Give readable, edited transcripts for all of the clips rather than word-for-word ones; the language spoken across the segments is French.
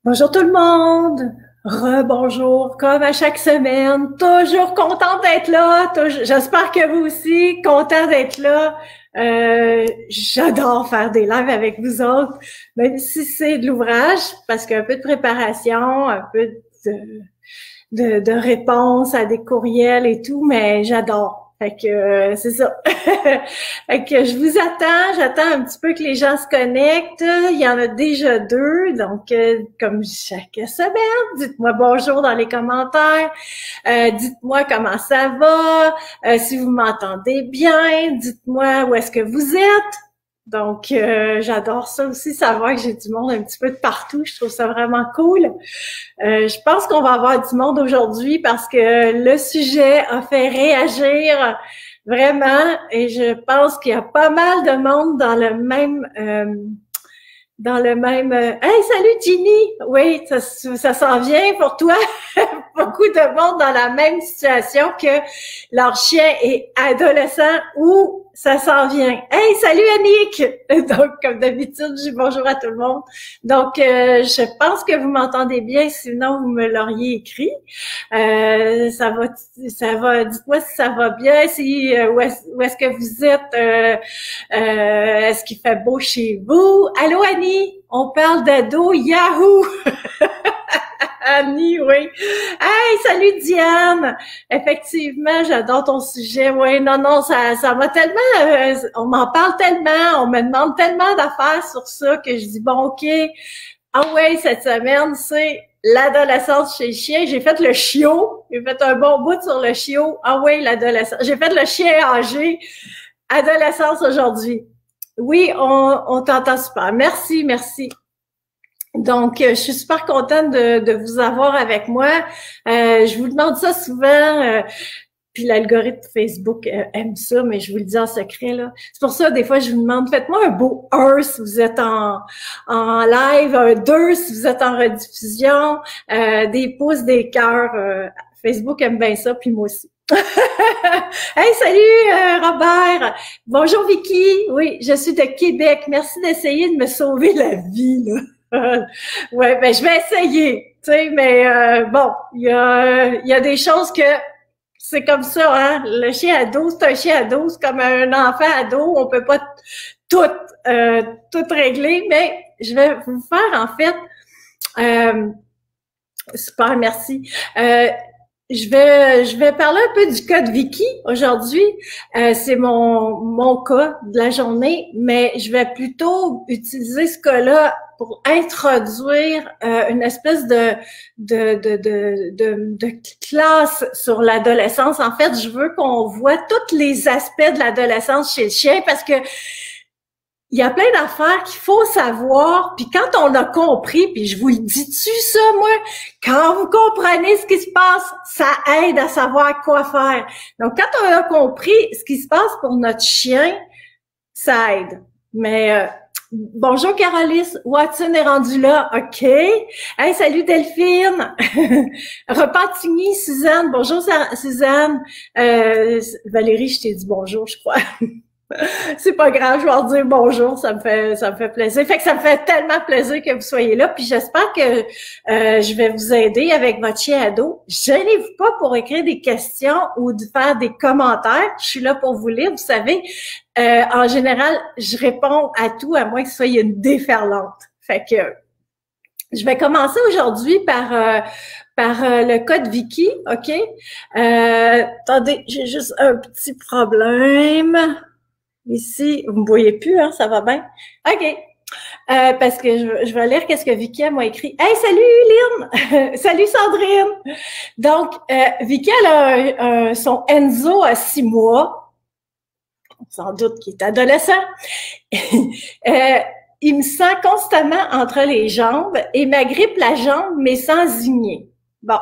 Bonjour tout le monde! Rebonjour, comme à chaque semaine. Toujours contente d'être là. J'espère que vous aussi, content d'être là. J'adore faire des lives avec vous autres, même si c'est de l'ouvrage, parce qu'un peu de préparation, un peu de réponse à des courriels et tout, mais j'adore. Fait que c'est ça. Fait que je vous j'attends un petit peu que les gens se connectent. Il y en a déjà deux, donc comme chaque semaine, dites-moi bonjour dans les commentaires. Dites-moi comment ça va, si vous m'entendez bien, dites-moi où est-ce que vous êtes. Donc, j'adore ça aussi, savoir que j'ai du monde un petit peu de partout. Je trouve ça vraiment cool. Je pense qu'on va avoir du monde aujourd'hui parce que le sujet a fait réagir vraiment et je pense qu'il y a pas mal de monde dans le même Hey, salut Ginny! Oui, ça s'en vient pour toi. Beaucoup de monde dans la même situation que leur chien est adolescent ou ça s'en vient. Hey, salut Annick! Donc, comme d'habitude, je dis bonjour à tout le monde. Donc, je pense que vous m'entendez bien, sinon vous me l'auriez écrit. Ça va, dites-moi si ça va bien, si où est-ce que vous êtes, est-ce qu'il fait beau chez vous? Allô Annie, on parle d'ado, Yahoo! Annie, oui. Hey, salut Diane! Effectivement, j'adore ton sujet. Oui, non, ça m'a tellement, on m'en parle tellement, on me demande tellement d'affaires sur ça que je dis, bon, OK, ah ouais, cette semaine, c'est l'adolescence chez le chien. J'ai fait le chiot. J'ai fait un bon bout sur le chiot. Ah ouais, l'adolescence. J'ai fait le chien âgé. Adolescence aujourd'hui. Oui, on t'entend super. Merci. Donc, je suis super contente de vous avoir avec moi. Je vous demande ça souvent, puis l'algorithme Facebook aime ça, mais je vous le dis en secret, là. C'est pour ça, des fois, je vous demande, faites-moi un beau 1 si vous êtes en live, un 2 si vous êtes en rediffusion, des pouces, des cœurs. Facebook aime bien ça, puis moi aussi. Hey, salut Robert! Bonjour Vicky! Oui, je suis de Québec. Merci d'essayer de me sauver la vie, là. Ouais, ben je vais essayer, tu sais, mais bon, il y a des choses que c'est comme ça, hein. Le chien ado, c'est un chien ado, c'est comme un enfant ado, on peut pas tout tout régler, mais je vais vous faire en fait super, merci. Je vais parler un peu du cas de Vicky aujourd'hui. C'est mon cas de la journée, mais je vais plutôt utiliser ce cas-là pour introduire une espèce de classe sur l'adolescence. En fait, je veux qu'on voit tous les aspects de l'adolescence chez le chien parce que il y a plein d'affaires qu'il faut savoir, puis quand on a compris, puis je vous le dis-tu ça, moi, quand vous comprenez ce qui se passe, ça aide à savoir quoi faire. Donc, quand on a compris ce qui se passe pour notre chien, ça aide. Mais bonjour Carolis, Watson est rendu là, OK. Hey, salut Delphine. Repentigny, Suzanne, bonjour Suzanne. Valérie, je t'ai dit bonjour, je crois. C'est pas grave, je vais leur dire bonjour, ça me fait plaisir. Fait que ça me fait tellement plaisir que vous soyez là, puis j'espère que je vais vous aider avec votre chien ado. Gênez-vous pas pour écrire des questions ou de faire des commentaires. Je suis là pour vous lire, vous savez. En général, je réponds à tout, à moins que ce soit une déferlante. Fait que je vais commencer aujourd'hui par le cas de Vicky, OK? Attendez, j'ai juste un petit problème. Ici, vous me voyez plus, hein, ça va bien? OK. Parce que je vais lire qu'est-ce que Vicky m'a écrit. Hey, salut Lynn! Salut Sandrine! Donc, Vicky, elle a son Enzo à 6 mois. Sans doute qu'il est adolescent. Il me sent constamment entre les jambes et m'agrippe la jambe, mais sans zigner. Bon.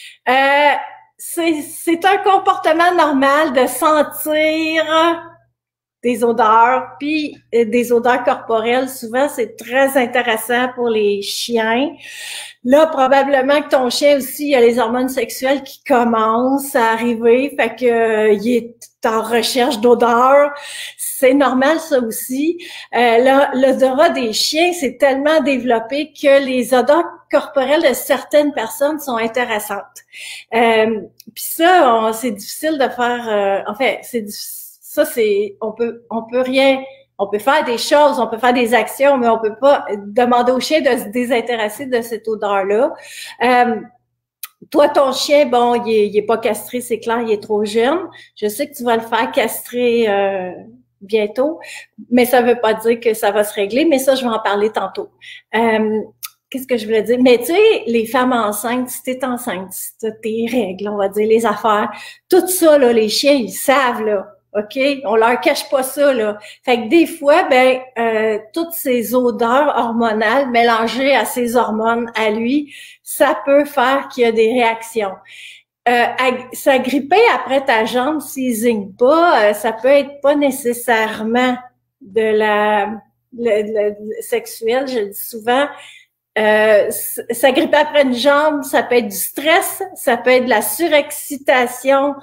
C'est un comportement normal de sentir des odeurs, puis des odeurs corporelles. Souvent, c'est très intéressant pour les chiens. Là, probablement que ton chien aussi, il y a les hormones sexuelles qui commencent à arriver, fait que il est en recherche d'odeurs. c'est normal ça aussi. L'odorat des chiens, c'est tellement développé que les odeurs corporelles de certaines personnes sont intéressantes. Puis ça, c'est difficile de faire. En fait, ça, c'est on peut rien. On peut faire des choses, on peut faire des actions, mais on peut pas demander au chien de se désintéresser de cette odeur-là. Toi, ton chien, bon, il est pas castré, c'est clair, il est trop jeune. Je sais que tu vas le faire castrer bientôt, mais ça veut pas dire que ça va se régler, mais ça, je vais en parler tantôt. Qu'est-ce que je voulais dire? Mais tu sais, les femmes enceintes, si t'es enceinte, si t'as tes règles, on va dire, les affaires, tout ça, là, les chiens, ils savent, là. OK? On leur cache pas ça, là. Fait que des fois, toutes ces odeurs hormonales mélangées à ces hormones à lui, ça peut faire qu'il y a des réactions. S'agripper après ta jambe s'il zigne pas, ça peut être pas nécessairement de la sexuelle, je le dis souvent. S'agripper après une jambe, ça peut être du stress, ça peut être de la surexcitation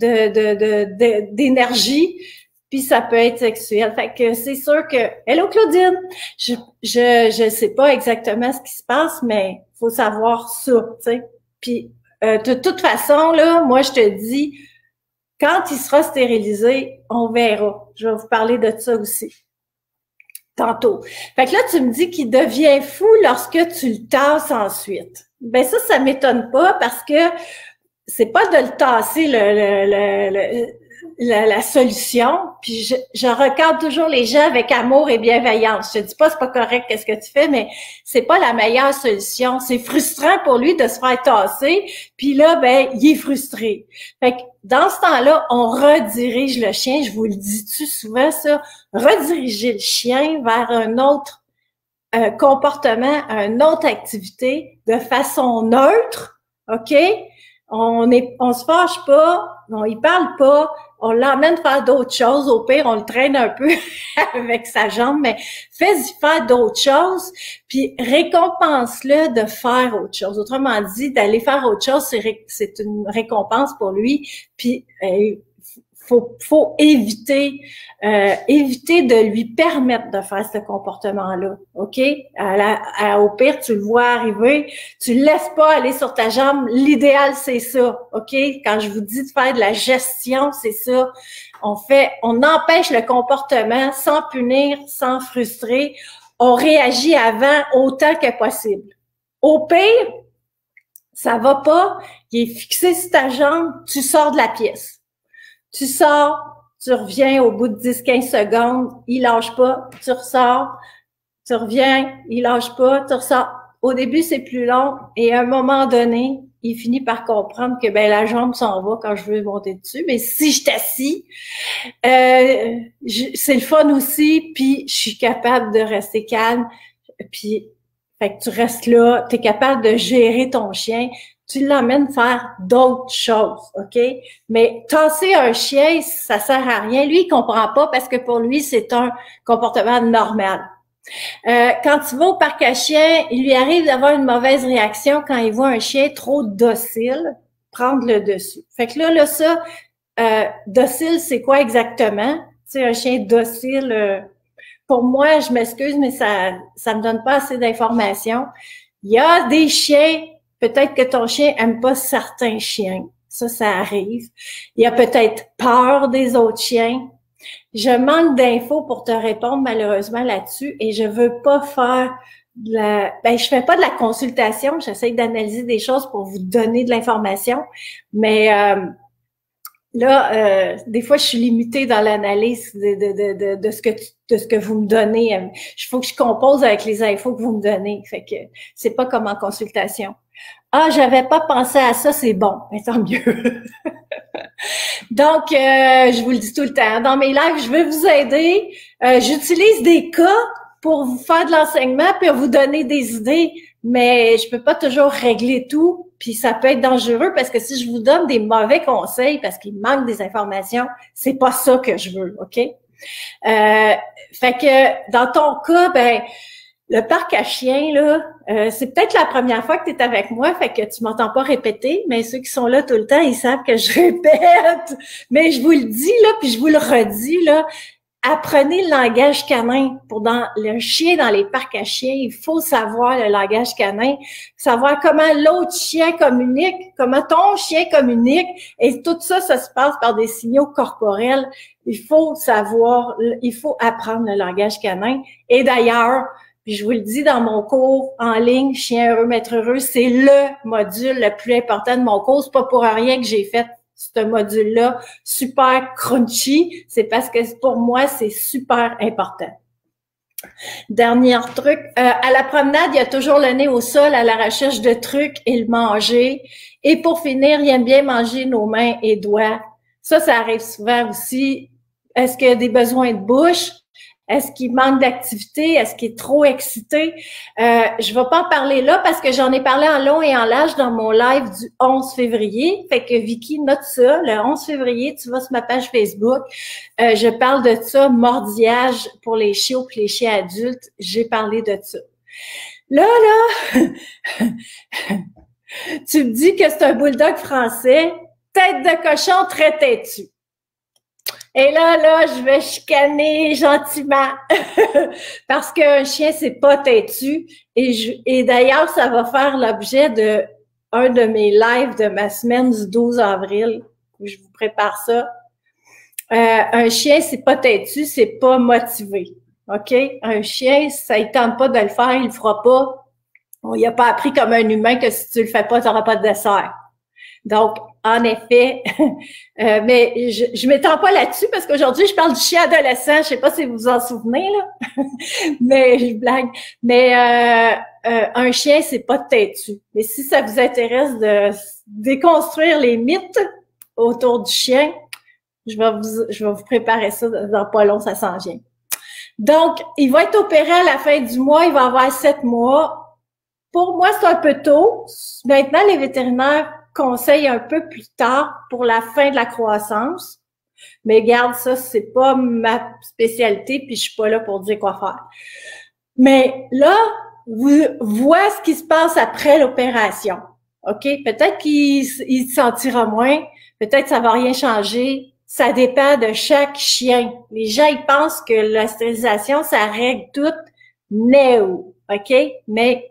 d'énergie, puis ça peut être sexuel. Fait que c'est sûr que hello Claudine, je sais pas exactement ce qui se passe, mais faut savoir ça, tu sais. Puis de toute façon là, moi je te dis, quand il sera stérilisé, on verra. Je vais vous parler de ça aussi tantôt. Fait que là, tu me dis qu'il devient fou lorsque tu le tasses ensuite. Ben ça m'étonne pas parce que c'est pas de le tasser la solution. Puis je recadre toujours les gens avec amour et bienveillance. Je te dis pas c'est pas correct qu'est-ce que tu fais, mais c'est pas la meilleure solution. C'est frustrant pour lui de se faire tasser. Puis là, il est frustré. Fait que dans ce temps-là, on redirige le chien. Je vous le dis-tu souvent ça? Rediriger le chien vers un autre comportement, une autre activité de façon neutre, OK? On se fâche pas, on y parle pas, on l'emmène faire d'autres choses. Au pire, on le traîne un peu avec sa jambe, mais fais-y faire d'autres choses, puis récompense-le de faire autre chose. Autrement dit, d'aller faire autre chose, c'est une récompense pour lui, puis faut éviter de lui permettre de faire ce comportement-là, OK? Au pire, tu le vois arriver, tu le laisses pas aller sur ta jambe. L'idéal, c'est ça, OK? Quand je vous dis de faire de la gestion, c'est ça. On empêche le comportement sans punir, sans frustrer. On réagit avant autant que possible. Au pire, ça va pas, il est fixé sur ta jambe, tu sors de la pièce. Tu sors, tu reviens au bout de 10-15 secondes, il lâche pas, tu ressors, tu reviens, il lâche pas, tu ressors. Au début, c'est plus long et à un moment donné, il finit par comprendre que la jambe s'en va quand je veux monter dessus. Mais si je t'assis, c'est le fun aussi, puis je suis capable de rester calme. Puis, fait que tu restes là, tu es capable de gérer ton chien. Tu l'emmènes faire d'autres choses, OK? Mais tasser un chien, ça sert à rien. Lui, il comprend pas parce que pour lui, c'est un comportement normal. Quand tu vas au parc à chiens, il lui arrive d'avoir une mauvaise réaction quand il voit un chien trop docile prendre le dessus. Fait que là ça, docile, c'est quoi exactement? Tu sais, un chien docile, pour moi, je m'excuse, mais ça me donne pas assez d'informations. Il y a des chiens. Peut-être que ton chien aime pas certains chiens. Ça arrive. Il a peut-être peur des autres chiens. Je manque d'infos pour te répondre malheureusement là-dessus et je veux pas faire je fais pas de la consultation. J'essaie d'analyser des choses pour vous donner de l'information. Mais des fois, je suis limitée dans l'analyse de ce que vous me donnez. Il faut que je compose avec les infos que vous me donnez. Fait que c'est pas comme en consultation. Ah, j'avais pas pensé à ça, c'est bon. Mais tant mieux. Donc, je vous le dis tout le temps. Dans mes lives, je veux vous aider. J'utilise des cas pour vous faire de l'enseignement puis vous donner des idées, mais je peux pas toujours régler tout. Puis ça peut être dangereux parce que si je vous donne des mauvais conseils parce qu'il manque des informations, c'est pas ça que je veux, OK? Fait que dans ton cas, le parc à chiens, là, c'est peut-être la première fois que tu es avec moi, fait que tu m'entends pas répéter, mais ceux qui sont là tout le temps, ils savent que je répète. Mais je vous le dis, là, puis je vous le redis, là, apprenez le langage canin. Pour le chien dans les parcs à chiens, il faut savoir le langage canin, savoir comment l'autre chien communique, comment ton chien communique, et tout ça, ça se passe par des signaux corporels. Il faut apprendre le langage canin. Et d'ailleurs, puis je vous le dis dans mon cours en ligne, Chien heureux, maître heureux, c'est le module le plus important de mon cours. C'est pas pour rien que j'ai fait ce module-là super crunchy. C'est parce que pour moi, c'est super important. Dernier truc, à la promenade, il y a toujours le nez au sol à la recherche de trucs et le manger. Et pour finir, il aime bien manger nos mains et doigts. Ça arrive souvent aussi. Est-ce qu'il y a des besoins de bouche? Est-ce qu'il manque d'activité? Est-ce qu'il est trop excité? Je vais pas en parler là parce que j'en ai parlé en long et en large dans mon live du 11 février. Fait que Vicky, note ça. Le 11 février, tu vas sur ma page Facebook. Je parle de ça, mordillage pour les chiots et les chiens adultes. J'ai parlé de ça. Là, tu me dis que c'est un bulldog français, tête de cochon très têtu. Et là, je vais chicaner gentiment parce qu'un chien, c'est pas têtu. Et d'ailleurs, ça va faire l'objet de un de mes lives de ma semaine du 12 avril. Où je vous prépare ça. Un chien, c'est pas têtu, c'est pas motivé. OK? Un chien, ça ne tente pas de le faire, il le fera pas. Il n'a pas appris comme un humain que si tu le fais pas, tu n'auras pas de dessert. Donc, en effet, mais je m'étends pas là-dessus parce qu'aujourd'hui, je parle du chien adolescent. Je sais pas si vous vous en souvenez, là. Mais je blague. Mais un chien, c'est pas têtu. Mais si ça vous intéresse de déconstruire les mythes autour du chien, je vais vous préparer ça dans pas long, ça s'en vient. Donc, il va être opéré à la fin du mois, il va avoir 7 mois. Pour moi, c'est un peu tôt. Maintenant, les vétérinaires conseille un peu plus tard pour la fin de la croissance. Mais garde, ça, c'est pas ma spécialité, puis je suis pas là pour dire quoi faire. Mais là, vous voyez ce qui se passe après l'opération. OK? Peut-être qu'il se sentira moins, peut-être ça va rien changer. Ça dépend de chaque chien. Les gens, ils pensent que la stérilisation, ça règle tout. No. OK? Mais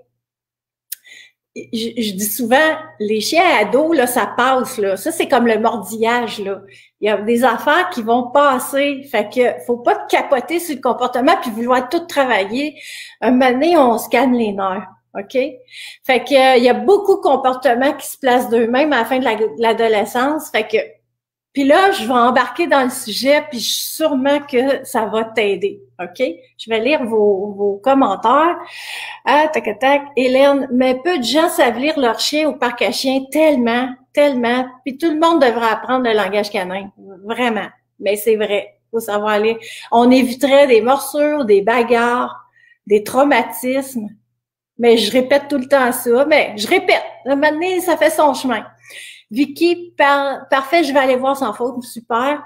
je dis souvent, les chiens ados, là, ça passe, là. Ça, c'est comme le mordillage, là. Il y a des affaires qui vont passer. Fait que, faut pas capoter sur le comportement puis vouloir tout travailler. Un moment donné, on se calme les nerfs. OK? Fait que, il y a beaucoup de comportements qui se placent d'eux-mêmes à la fin de l'adolescence. Fait que, puis là, je vais embarquer dans le sujet, puis sûrement que ça va t'aider, OK? Je vais lire vos commentaires. Ah, tac, tac. Hélène, mais peu de gens savent lire leur chien au parc à chiens tellement. Puis tout le monde devrait apprendre le langage canin. Vraiment. Mais c'est vrai. Faut savoir lire. On éviterait des morsures, des bagarres, des traumatismes. Mais je répète tout le temps ça. Mais je répète. À un moment donné, ça fait son chemin. Vicky, parfait, je vais aller voir sans faute, super.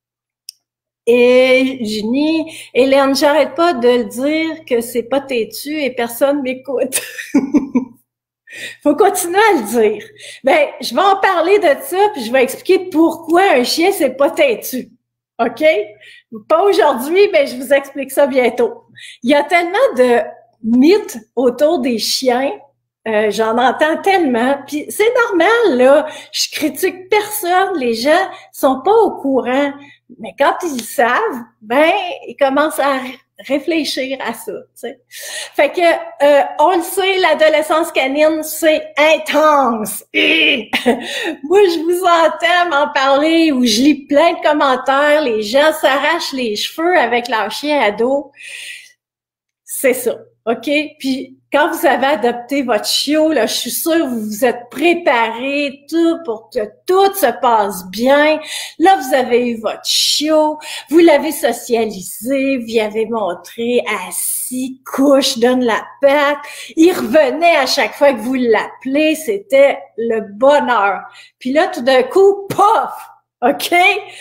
Et Ginny, Hélène, j'arrête pas de le dire que c'est pas têtu et personne m'écoute. Faut continuer à le dire. Ben, je vais en parler de ça, puis je vais expliquer pourquoi un chien, c'est pas têtu. OK? Pas aujourd'hui, mais je vous explique ça bientôt. Il y a tellement de mythes autour des chiens. J'en entends tellement, puis c'est normal, là. Je critique personne, les gens sont pas au courant. Mais quand ils le savent, ben, ils commencent à réfléchir à ça, tu sais. Fait que, on le sait, l'adolescence canine, c'est intense. Moi, je vous entends m'en parler ou je lis plein de commentaires, les gens s'arrachent les cheveux avec leur chien ado. C'est ça, OK? Puis, quand vous avez adopté votre chiot, là, je suis sûre que vous vous êtes préparé tout pour que tout se passe bien. Là, vous avez eu votre chiot, vous l'avez socialisé, vous y avez montré assis, couche, donne la patte. Il revenait à chaque fois que vous l'appelez, c'était le bonheur. Puis là, tout d'un coup, pof! OK?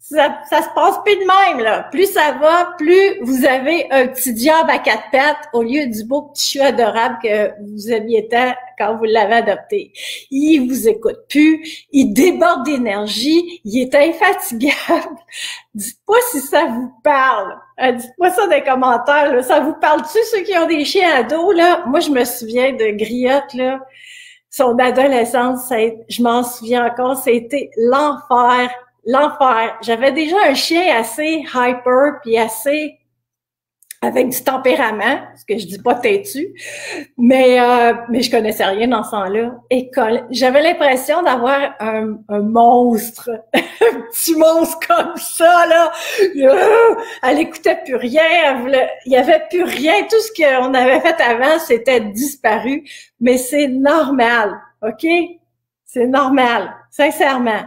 Ça se passe plus de même, là. Plus ça va, plus vous avez un petit diable à quatre pattes au lieu du beau petit chou adorable que vous aimiez tant quand vous l'avez adopté. Il vous écoute plus, il déborde d'énergie, il est infatigable. Dites-moi si ça vous parle. Dites-moi ça dans les commentaires, là. Ça vous parle-tu, ceux qui ont des chiens ados, là? Moi, je me souviens de Griotte, là. Son adolescence, je m'en souviens encore, c'était l'enfer. L'enfer. J'avais déjà un chien assez hyper puis assez avec du tempérament, ce que je dis pas têtu, mais je connaissais rien dans ce temps-là. Et j'avais l'impression d'avoir un monstre, un petit monstre comme ça, là. Elle écoutait plus rien, il y avait plus rien. Tout ce qu'on avait fait avant, c'était disparu. Mais c'est normal, OK? C'est normal, sincèrement.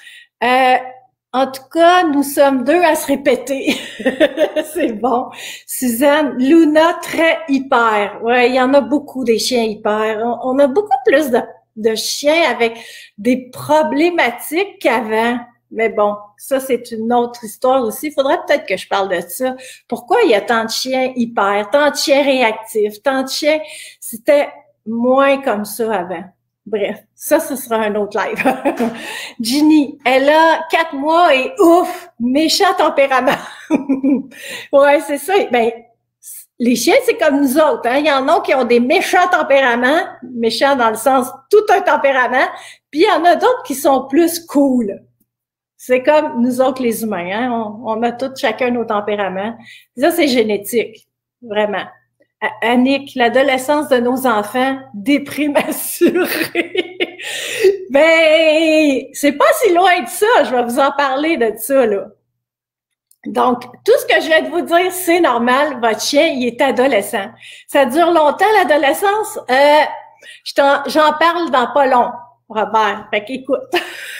En tout cas, nous sommes deux à se répéter. C'est bon. Suzanne, Luna, très hyper. Ouais, il y en a beaucoup des chiens hyper. On a beaucoup plus de chiens avec des problématiques qu'avant. Mais bon, ça, c'est une autre histoire aussi. Il faudrait peut-être que je parle de ça. Pourquoi il y a tant de chiens hyper, tant de chiens réactifs, tant de chiens... C'était moins comme ça avant. Bref, ça, ce sera un autre live. Ginny, elle a 4 mois et ouf, méchant tempérament. Ouais, c'est ça. Ben, les chiens, c'est comme nous autres. Hein? Il y en a qui ont des méchants tempéraments, méchants dans le sens tout un tempérament, puis il y en a d'autres qui sont plus cool. C'est comme nous autres les humains. Hein? On a tous chacun nos tempéraments. Ça, c'est génétique, vraiment. Annick, l'adolescence de nos enfants, déprime assurée. Ben, c'est pas si loin de ça. Je vais vous en parler de ça, là. Donc, tout ce que je viens de vous dire, c'est normal. Votre chien, il est adolescent. Ça dure longtemps, l'adolescence? J'en parle dans pas long, Robert. Fait qu'écoute.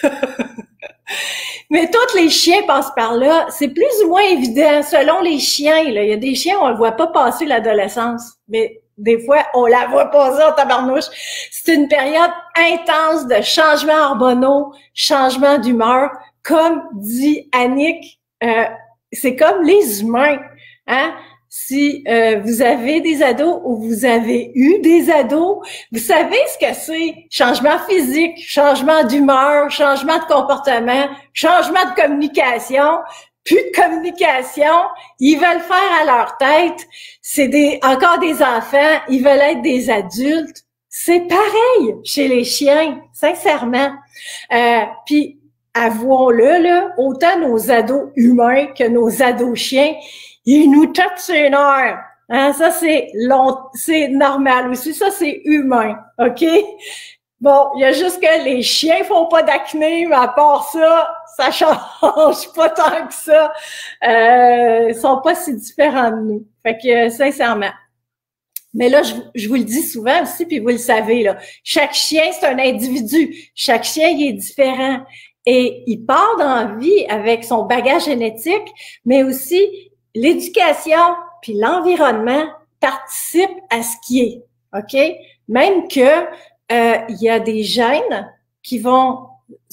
Mais tous les chiens passent par là. C'est plus ou moins évident selon les chiens. Là. Il y a des chiens, on ne voit pas passer l'adolescence. Mais des fois, on la voit passer en tabarnouche. C'est une période intense de changements hormonaux, changements d'humeur. Comme dit Annick, c'est comme les humains. Hein? Si vous avez des ados ou vous avez eu des ados, vous savez ce que c'est. Changement physique, changement d'humeur, changement de comportement, changement de communication, plus de communication. Ils veulent faire à leur tête. C'est encore des enfants, ils veulent être des adultes. C'est pareil chez les chiens, sincèrement. Puis, avouons-le, là, autant nos ados humains que nos ados chiens, ils nous tapent ses nerfs. Hein, ça, c'est normal aussi. Ça, c'est humain. OK? Bon, il y a juste que les chiens font pas d'acné, mais à part ça, ça change pas tant que ça. Ils sont pas si différents de nous. Fait que, sincèrement. Mais là, je vous le dis souvent aussi, puis vous le savez, là. Chaque chien, c'est un individu. Chaque chien, il est différent. Et il part dans la vie avec son bagage génétique, mais aussi l'éducation puis l'environnement participent à ce qui est, OK? Même que il y a des gènes qui vont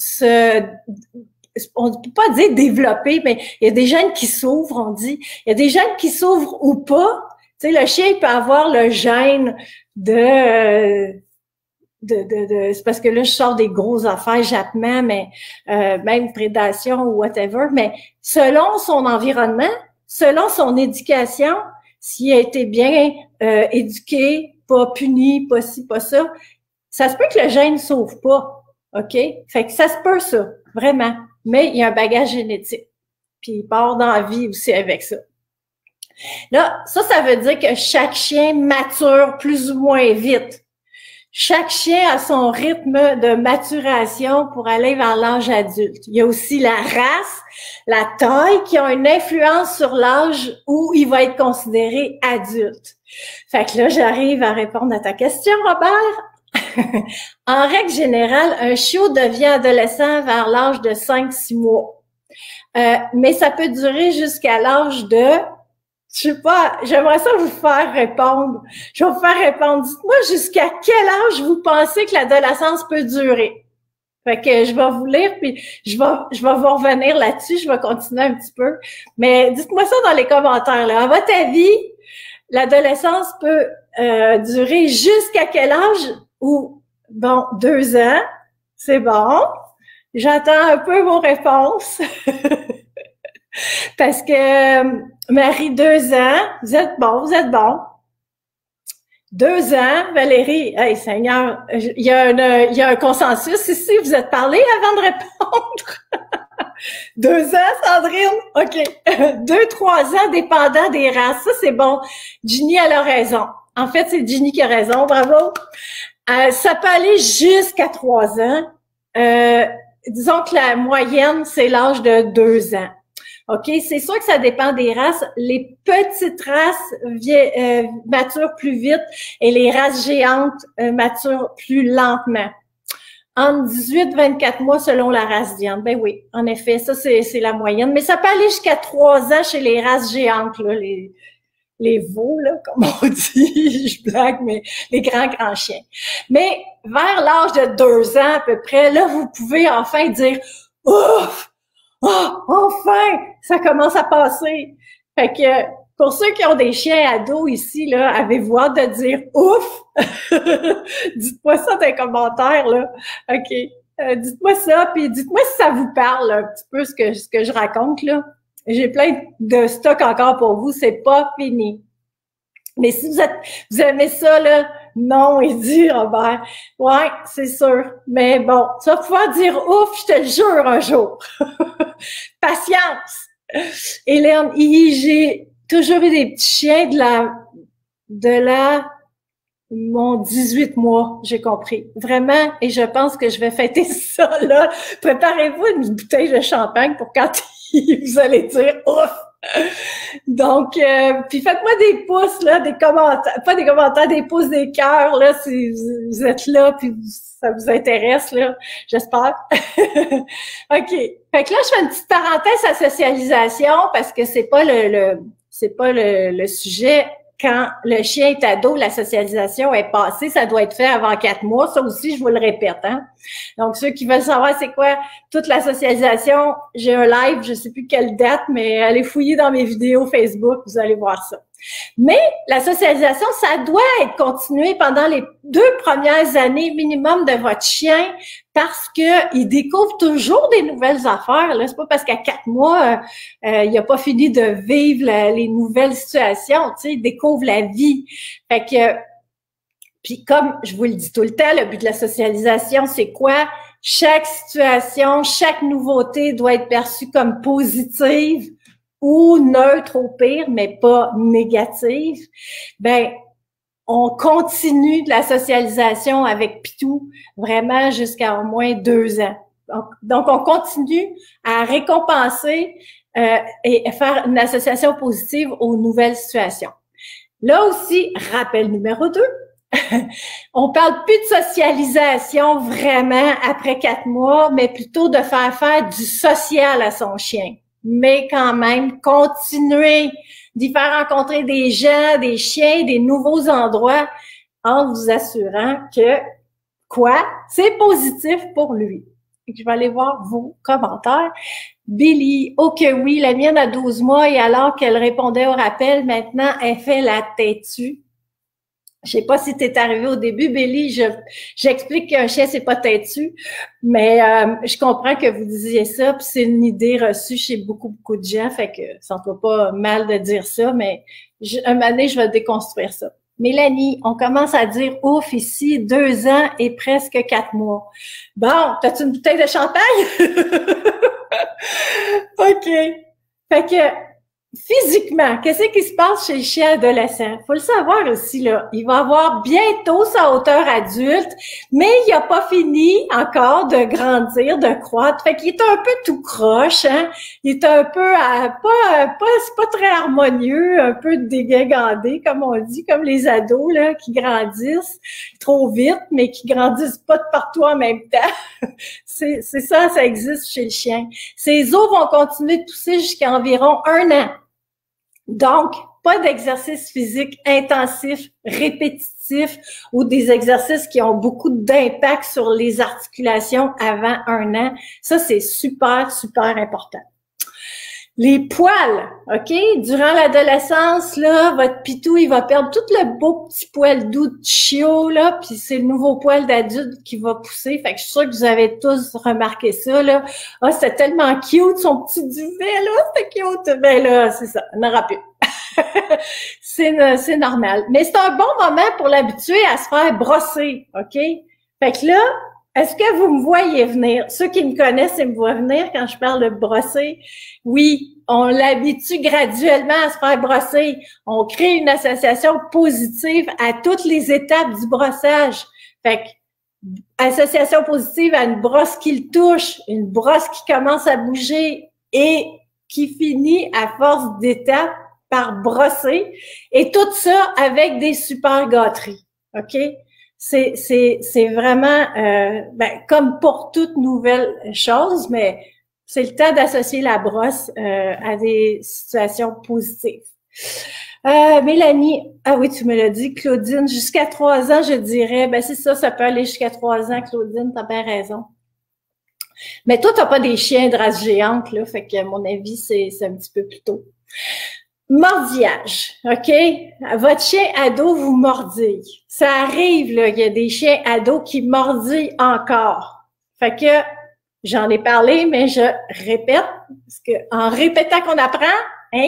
on ne peut pas dire développer, mais il y a des gènes qui s'ouvrent, on dit. Il y a des gènes qui s'ouvrent ou pas. Tu sais, le chien il peut avoir le gène c'est parce que là, je sors des grosses affaires, jappement, mais même prédation ou whatever, mais selon son environnement, selon son éducation, s'il a été bien éduqué, pas puni, pas ci, pas ça, ça se peut que le gène ne s'ouvre pas, OK? Fait que ça se peut, ça, vraiment. Mais il y a un bagage génétique. Puis il part dans la vie aussi avec ça. Là, ça veut dire que chaque chien mature plus ou moins vite. Chaque chien a son rythme de maturation pour aller vers l'âge adulte. Il y a aussi la race, la taille qui ont une influence sur l'âge où il va être considéré adulte. Fait que là, j'arrive à répondre à ta question, Robert. En règle générale, un chiot devient adolescent vers l'âge de 5-6 mois. Mais ça peut durer jusqu'à l'âge de... Je sais pas, j'aimerais ça vous faire répondre. Je vais vous faire répondre. Dites-moi jusqu'à quel âge vous pensez que l'adolescence peut durer? Fait que je vais vous lire, puis je vais vous revenir là-dessus, je vais continuer un petit peu. Mais dites-moi ça dans les commentaires, là. À votre avis, l'adolescence peut durer jusqu'à quel âge? Ou, bon, 2 ans, c'est bon. J'attends un peu vos réponses. Parce que Marie, 2 ans, vous êtes bon. 2 ans, Valérie, hey Seigneur, il y a un consensus ici, vous êtes parlé avant de répondre. 2 ans, Sandrine? OK. 2-3 ans, dépendant des races. Ça, c'est bon. Ginny, elle a raison. En fait, c'est Ginny qui a raison. Bravo. Ça peut aller jusqu'à 3 ans. Disons que la moyenne, c'est l'âge de 2 ans. OK? C'est sûr que ça dépend des races. Les petites races maturent plus vite et les races géantes maturent plus lentement. Entre 18 et 24 mois selon la race viande. Ben oui, en effet, ça, c'est la moyenne. Mais ça peut aller jusqu'à 3 ans chez les races géantes, là, les veaux, là, comme on dit. Je blague, mais les grands chiens. Mais vers l'âge de 2 ans à peu près, là, vous pouvez enfin dire « Ouf! Oh, enfin! Ça commence à passer! » Fait que pour ceux qui ont des chiens ados ici, là, avez-vous hâte de dire « Ouf! » Dites-moi ça dans les commentaires, là. OK. Dites-moi ça, puis dites-moi si ça vous parle un petit peu ce que je raconte, là. J'ai plein de stock encore pour vous, c'est pas fini. Mais si vous aimez ça, là, non, il dit Robert. Ouais, c'est sûr. Mais bon, tu vas pouvoir dire ouf, je te le jure un jour. Patience. Hélène, j'ai toujours eu des petits chiens de mon 18 mois, j'ai compris. Vraiment, et je pense que je vais fêter ça, là. Préparez-vous une bouteille de champagne pour quand vous allez dire ouf. Donc, puis faites-moi des pouces, là, des commentaires, pas des commentaires, des pouces, des cœurs, là, si vous êtes là, puis ça vous intéresse, là, j'espère. OK. Fait que là, je fais une petite parenthèse à socialisation parce que c'est pas le sujet. Quand le chien est ado, la socialisation est passée, ça doit être fait avant 4 mois. Ça aussi, je vous le répète, hein. Donc, ceux qui veulent savoir c'est quoi toute la socialisation, j'ai un live, je sais plus quelle date, mais allez fouiller dans mes vidéos Facebook, vous allez voir ça. Mais la socialisation, ça doit être continué pendant les 2 premières années minimum de votre chien parce que il découvre toujours des nouvelles affaires. Là, c'est pas parce qu'à 4 mois, il a pas fini de vivre les nouvelles situations. Tu sais, il découvre la vie. Fait que, puis comme je vous le dis tout le temps, le but de la socialisation, c'est quoi? Chaque situation, chaque nouveauté doit être perçue comme positive ou neutre au pire, mais pas négative. Ben, on continue de la socialisation avec Pitou vraiment jusqu'à au moins 2 ans. Donc, on continue à récompenser et faire une association positive aux nouvelles situations. Là aussi, rappel numéro 2. On parle plus de socialisation vraiment après 4 mois, mais plutôt de faire du social à son chien. Mais quand même, continuer d'y faire rencontrer des gens, des chiens, des nouveaux endroits, en vous assurant que, c'est positif pour lui. Je vais aller voir vos commentaires. Billy, oh que oui, la mienne a 12 mois et alors qu'elle répondait au rappel, maintenant, elle fait la têtue. Je sais pas si t'es arrivé au début, Billy, j'explique qu'un chien, c'est pas têtu, mais je comprends que vous disiez ça, puis c'est une idée reçue chez beaucoup de gens, fait que ça ne va pas mal de dire ça, mais un moment donné, je vais déconstruire ça. Mélanie, on commence à dire ouf ici, 2 ans et presque 4 mois. Bon, t'as-tu une bouteille de champagne? OK. Fait que physiquement, qu'est-ce qui se passe chez le chien adolescent? Faut le savoir aussi, là. Il va avoir bientôt sa hauteur adulte, mais il n'a pas fini encore de grandir, de croître. Fait qu'il est un peu tout croche, hein. Il est un peu c'est pas très harmonieux, un peu dégagandé, comme on dit, comme les ados, là, qui grandissent trop vite, mais qui grandissent pas de partout en même temps. C'est ça, ça existe chez le chien. Ses os vont continuer de pousser jusqu'à environ 1 an. Donc, pas d'exercice physique intensif, répétitif ou des exercices qui ont beaucoup d'impact sur les articulations avant 1 an. Ça, c'est super, super important. Les poils, OK? Durant l'adolescence, là, votre pitou, il va perdre tout le beau petit poil doux de chiot, là, puis c'est le nouveau poil d'adulte qui va pousser. Fait que je suis sûre que vous avez tous remarqué ça, là. Ah, c'était tellement cute, son petit duvet, là, c'était cute. Ben là, c'est ça, on n'aura plus. C'est normal. Mais c'est un bon moment pour l'habituer à se faire brosser, OK? Fait que là, est-ce que vous me voyez venir? Ceux qui me connaissent, ils me voient venir quand je parle de brosser. Oui, on l'habitue graduellement à se faire brosser. On crée une association positive à toutes les étapes du brossage. Fait que, association positive à une brosse qui le touche, une brosse qui commence à bouger et qui finit à force d'étapes par brosser. Et tout ça avec des super gâteries. OK? C'est vraiment comme pour toute nouvelle chose, mais c'est le temps d'associer la brosse à des situations positives. Mélanie, ah oui, tu me l'as dit, Claudine, jusqu'à 3 ans, je dirais, ben c'est ça, ça peut aller jusqu'à 3 ans, Claudine, t'as bien raison. Mais toi, t'as pas des chiens de race géante, là, fait que à mon avis, c'est un petit peu plus tôt. Mordillage, OK? Votre chien ado vous mordille. Ça arrive, là, il y a des chiens ados qui mordillent encore. Fait que, j'en ai parlé, mais je répète, parce que en répétant qu'on apprend, hein?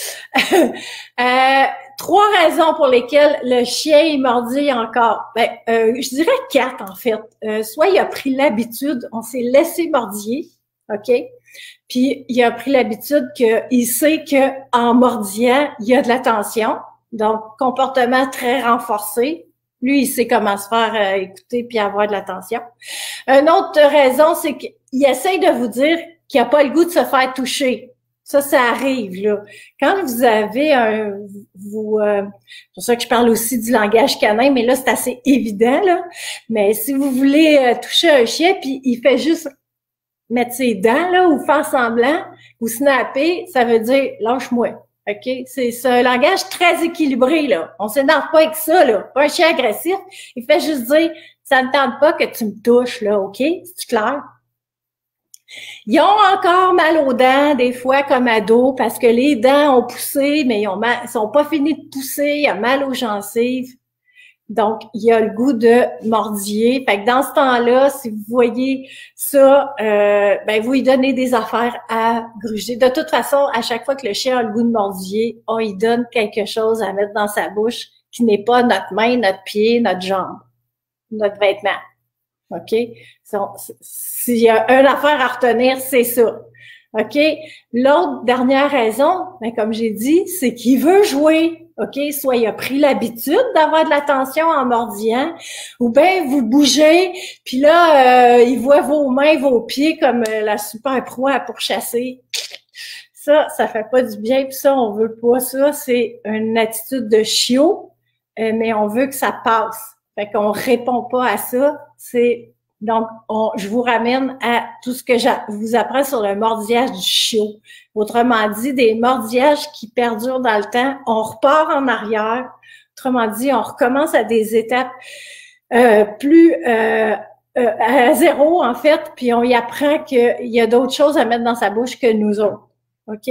3 raisons pour lesquelles le chien il mordille encore. Je dirais 4, en fait. Soit il a pris l'habitude, on s'est laissé mordiller, OK? Puis, il a pris l'habitude qu'il sait qu'en mordillant, il y a de la tension. Donc, comportement très renforcé. Lui, il sait comment se faire écouter puis avoir de la tension. Une autre raison, c'est qu'il essaye de vous dire qu'il n'a pas le goût de se faire toucher. Ça arrive, là. Quand vous avez c'est pour ça que je parle aussi du langage canin, mais là, c'est assez évident, là. Mais si vous voulez toucher un chien, puis il fait juste mettre ses dents, là, ou faire semblant, ou snapper, ça veut dire « lâche-moi ». OK? C'est un langage très équilibré, là. On s'énerve pas avec ça, là. Pas un chien agressif. Il fait juste dire « ça ne tente pas que tu me touches, là, OK? C'est clair? » Ils ont encore mal aux dents, des fois, comme ados, parce que les dents ont poussé, mais ils sont pas finis de pousser, il y a mal aux gencives. Donc, il y a le goût de mordiller. Fait que dans ce temps-là, si vous voyez ça, vous lui donnez des affaires à gruger. De toute façon, à chaque fois que le chien a le goût de mordiller, on lui donne quelque chose à mettre dans sa bouche qui n'est pas notre main, notre pied, notre jambe, notre vêtement. OK? S'il y a une affaire à retenir, c'est ça. OK? L'autre dernière raison, comme j'ai dit, c'est qu'il veut jouer. OK? Soit il a pris l'habitude d'avoir de l'attention en mordillant, ou bien vous bougez, puis là, il voit vos mains, vos pieds comme la super proie pour chasser. Ça fait pas du bien, puis ça, on veut pas ça. C'est une attitude de chiot, mais on veut que ça passe. Fait qu'on répond pas à ça. Donc, je vous ramène à tout ce que je vous apprends sur le mordillage du chiot. Autrement dit, des mordillages qui perdurent dans le temps. On repart en arrière. Autrement dit, on recommence à des étapes plus à zéro, en fait, puis on y apprend qu'il y a d'autres choses à mettre dans sa bouche que nous autres. OK?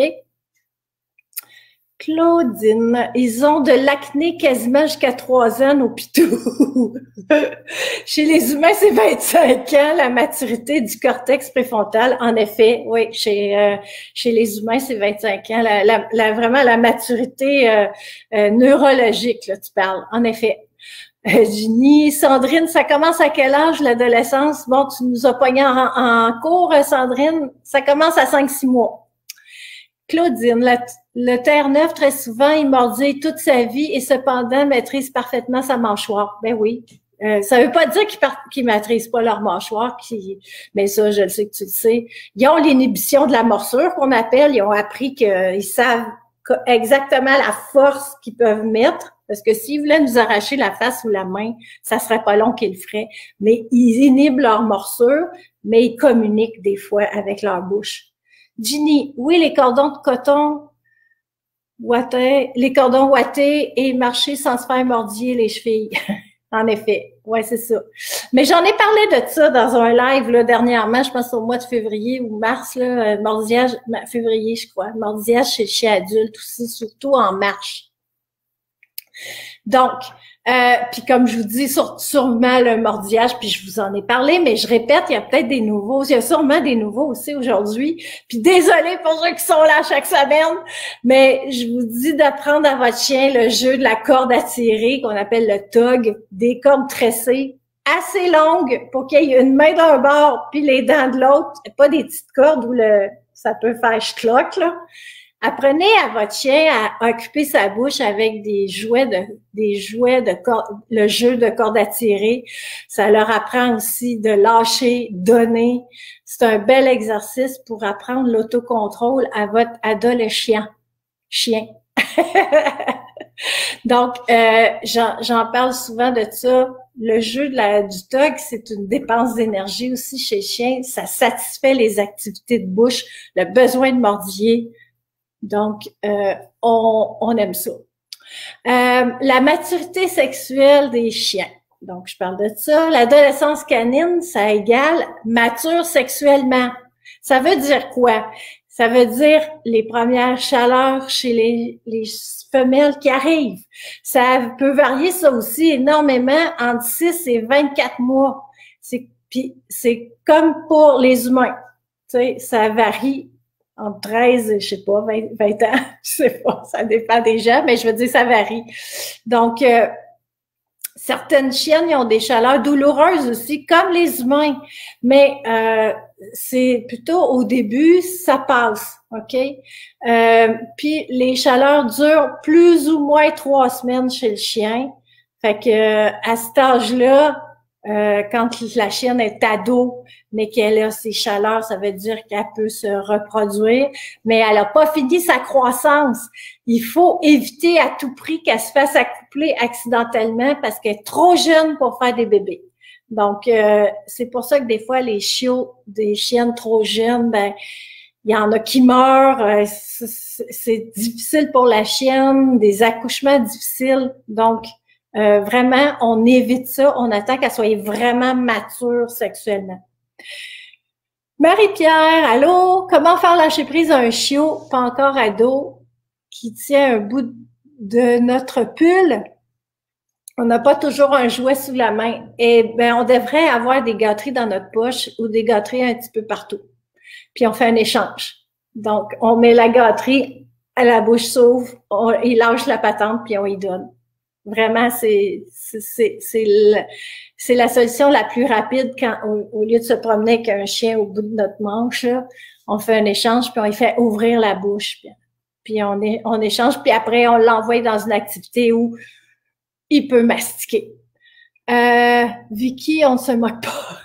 Claudine, ils ont de l'acné quasiment jusqu'à 3 ans, nos pitous. Chez les humains, c'est 25 ans, la maturité du cortex préfrontal. En effet, oui, chez les humains, c'est 25 ans. Vraiment, la maturité neurologique, là, tu parles. En effet. Ginny, Sandrine, ça commence à quel âge, l'adolescence? Bon, tu nous as pogné en cours, Sandrine. Ça commence à 5-6 mois. Claudine, le Terre-Neuve, très souvent, il mordit toute sa vie et cependant maîtrise parfaitement sa mâchoire. Ben oui. Ça veut pas dire qu'ils maîtrisent pas leur mâchoire, mais ça, je le sais que tu le sais. Ils ont l'inhibition de la morsure qu'on appelle. Ils ont appris qu'ils savent exactement la force qu'ils peuvent mettre. Parce que s'ils voulaient nous arracher la face ou la main, ça serait pas long qu'ils le feraient. Mais ils inhibent leur morsure, mais ils communiquent des fois avec leur bouche. Ginny, oui, les cordons de coton, Ouaté, les cordons ouatés et marcher sans se faire mordiller les chevilles. En effet, ouais, c'est ça. Mais j'en ai parlé de ça dans un live là, dernièrement, je pense au mois de février ou mars, là, mordillage, février, je crois, mordillage chez adulte aussi, surtout en marche. Donc, puis comme je vous dis, sûrement le mordillage, puis je vous en ai parlé, mais je répète, il y a peut-être des nouveaux, il y a sûrement des nouveaux aussi aujourd'hui. Puis désolée pour ceux qui sont là chaque semaine, mais je vous dis d'apprendre à votre chien le jeu de la corde à tirer, qu'on appelle le tug, des cordes tressées assez longues pour qu'il y ait une main d'un bord puis les dents de l'autre, pas des petites cordes où ça peut faire schlock, là. Apprenez à votre chien à occuper sa bouche avec des jouets de corde, le jeu de corde à tirer. Ça leur apprend aussi de lâcher, donner. C'est un bel exercice pour apprendre l'autocontrôle à votre adolescent chien. Donc, j'en parle souvent de ça. Le jeu du tug, c'est une dépense d'énergie aussi chez le chien. Ça satisfait les activités de bouche, le besoin de mordiller. Donc, on aime ça. La maturité sexuelle des chiens. Donc, je parle de ça. L'adolescence canine, ça égale mature sexuellement. Ça veut dire quoi? Ça veut dire les premières chaleurs chez les femelles qui arrivent. Ça peut varier ça aussi énormément entre 6 et 24 mois. Puis c'est comme pour les humains. Tu sais, ça varie entre 13 et, je sais pas, 20 ans, je sais pas, ça dépend des gens, mais je veux dire, ça varie. Donc, certaines chiennes, ils ont des chaleurs douloureuses aussi, comme les humains, mais c'est plutôt au début, ça passe, OK? Puis, les chaleurs durent plus ou moins 3 semaines chez le chien. Fait que à cet âge-là, quand la chienne est ado, mais qu'elle a ses chaleurs, ça veut dire qu'elle peut se reproduire, mais elle n'a pas fini sa croissance. Il faut éviter à tout prix qu'elle se fasse accoupler accidentellement parce qu'elle est trop jeune pour faire des bébés. Donc, c'est pour ça que des fois, les chiots, des chiennes trop jeunes, ben, il y en a qui meurent. C'est difficile pour la chienne, des accouchements difficiles. Donc, vraiment, on évite ça. On attend qu'elle soit vraiment mature sexuellement. Marie-Pierre, allô? Comment faire lâcher prise à un chiot, pas encore ado, qui tient un bout de notre pull? On n'a pas toujours un jouet sous la main. Eh bien, on devrait avoir des gâteries dans notre poche ou des gâteries un petit peu partout. Puis on fait un échange. Donc, on met la gâterie, à la bouche s'ouvre, il lâche la patente, puis on y donne. Vraiment, c'est la solution la plus rapide quand, au lieu de se promener avec un chien au bout de notre manche, là, on fait un échange, puis on lui fait ouvrir la bouche, puis on échange, puis après, on l'envoie dans une activité où il peut mastiquer. Vicky, on ne se moque pas.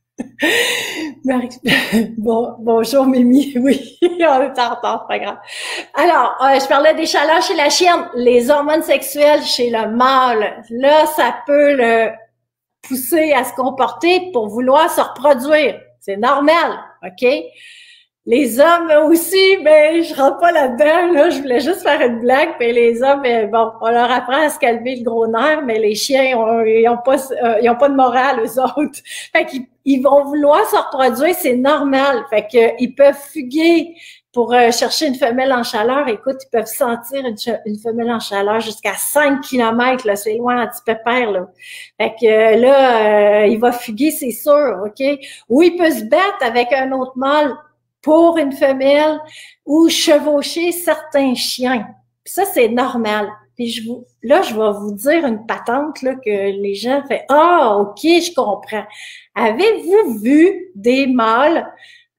Bonjour Mimi, oui, on est en retard, pas grave. Alors, je parlais des chaleurs chez la chienne, les hormones sexuelles chez le mâle. Là, ça peut le pousser à se comporter pour vouloir se reproduire. C'est normal, OK? Les hommes aussi, ben je rentre pas là-dedans, là, je voulais juste faire une blague, mais les hommes, bon, on leur apprend à se calmer le gros nerf, mais les chiens, ils ont pas de morale, eux autres. Fait qu'ils vont vouloir se reproduire, c'est normal. Fait que ils peuvent fuguer pour chercher une femelle en chaleur. Écoute, ils peuvent sentir une femelle en chaleur jusqu'à 5 km, là, c'est loin, anti-pépère, là. Fait que là, il va fuguer, c'est sûr, OK? Ou il peut se battre avec un autre mâle pour une femelle ou chevaucher certains chiens. Puis ça, c'est normal. Puis je vais vous dire une patente là, que les gens font « Ah, OK, je comprends. » Avez-vous vu des mâles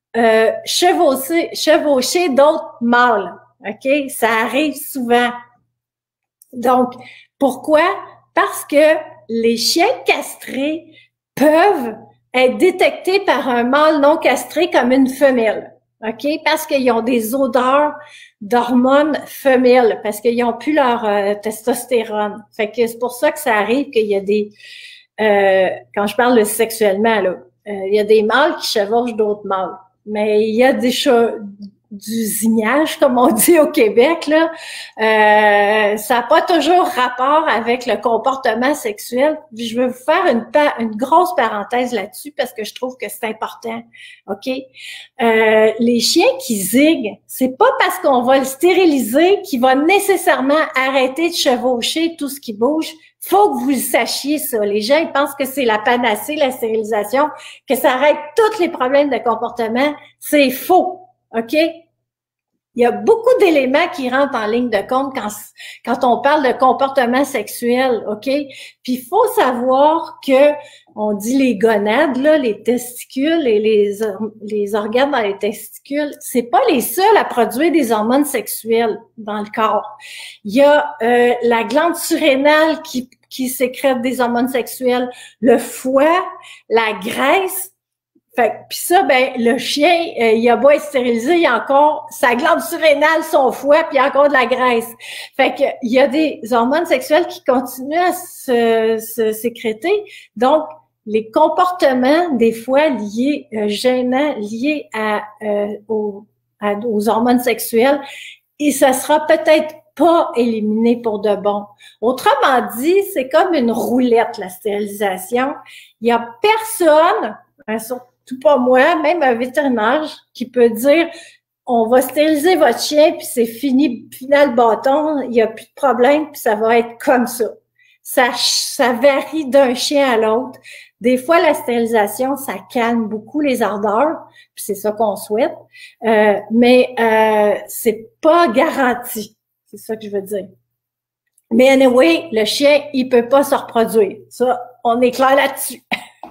chevaucher d'autres mâles? OK? Ça arrive souvent. Donc, pourquoi? Parce que les chiens castrés peuvent être détectés par un mâle non castré comme une femelle. OK? Parce qu'ils ont des odeurs d'hormones femelles, parce qu'ils n'ont plus leur testostérone. Fait que c'est pour ça que ça arrive qu'il y a des... quand je parle de sexuellement, là, il y a des mâles qui chevauchent d'autres mâles. Mais il y a d'usinage, comme on dit au Québec, là, ça n'a pas toujours rapport avec le comportement sexuel. Puis je veux vous faire une grosse parenthèse là-dessus parce que je trouve que c'est important. OK? Les chiens qui ziguent, c'est pas parce qu'on va le stériliser qu'il va nécessairement arrêter de chevaucher tout ce qui bouge. Faut que vous le sachiez, ça. Les gens, ils pensent que c'est la panacée, la stérilisation, que ça arrête tous les problèmes de comportement. C'est faux. OK? Il y a beaucoup d'éléments qui rentrent en ligne de compte quand on parle de comportement sexuel, OK? Puis il faut savoir que, on dit les gonades, là, les testicules et les organes dans les testicules, c'est pas les seuls à produire des hormones sexuelles dans le corps. Il y a la glande surrénale qui sécrète des hormones sexuelles, le foie, la graisse. Puis ça, ben le chien, il a beau être stérilisé, il y a encore sa glande surrénale, son foie, puis il y a encore de la graisse. Fait que il y a des hormones sexuelles qui continuent à se sécréter. Donc, les comportements, des fois liés, gênants, liés aux hormones sexuelles, et ça sera peut-être pas éliminé pour de bon. Autrement dit, c'est comme une roulette, la stérilisation. Il y a personne, surtout pas moi, même un vétérinaire, qui peut dire on va stériliser votre chien, puis c'est fini, final bâton, il n'y a plus de problème, puis ça va être comme ça. Ça varie d'un chien à l'autre. Des fois, la stérilisation, ça calme beaucoup les ardeurs, puis c'est ça qu'on souhaite, mais c'est pas garanti. C'est ça que je veux dire. Mais anyway, le chien, il peut pas se reproduire. Ça, on est clair là-dessus.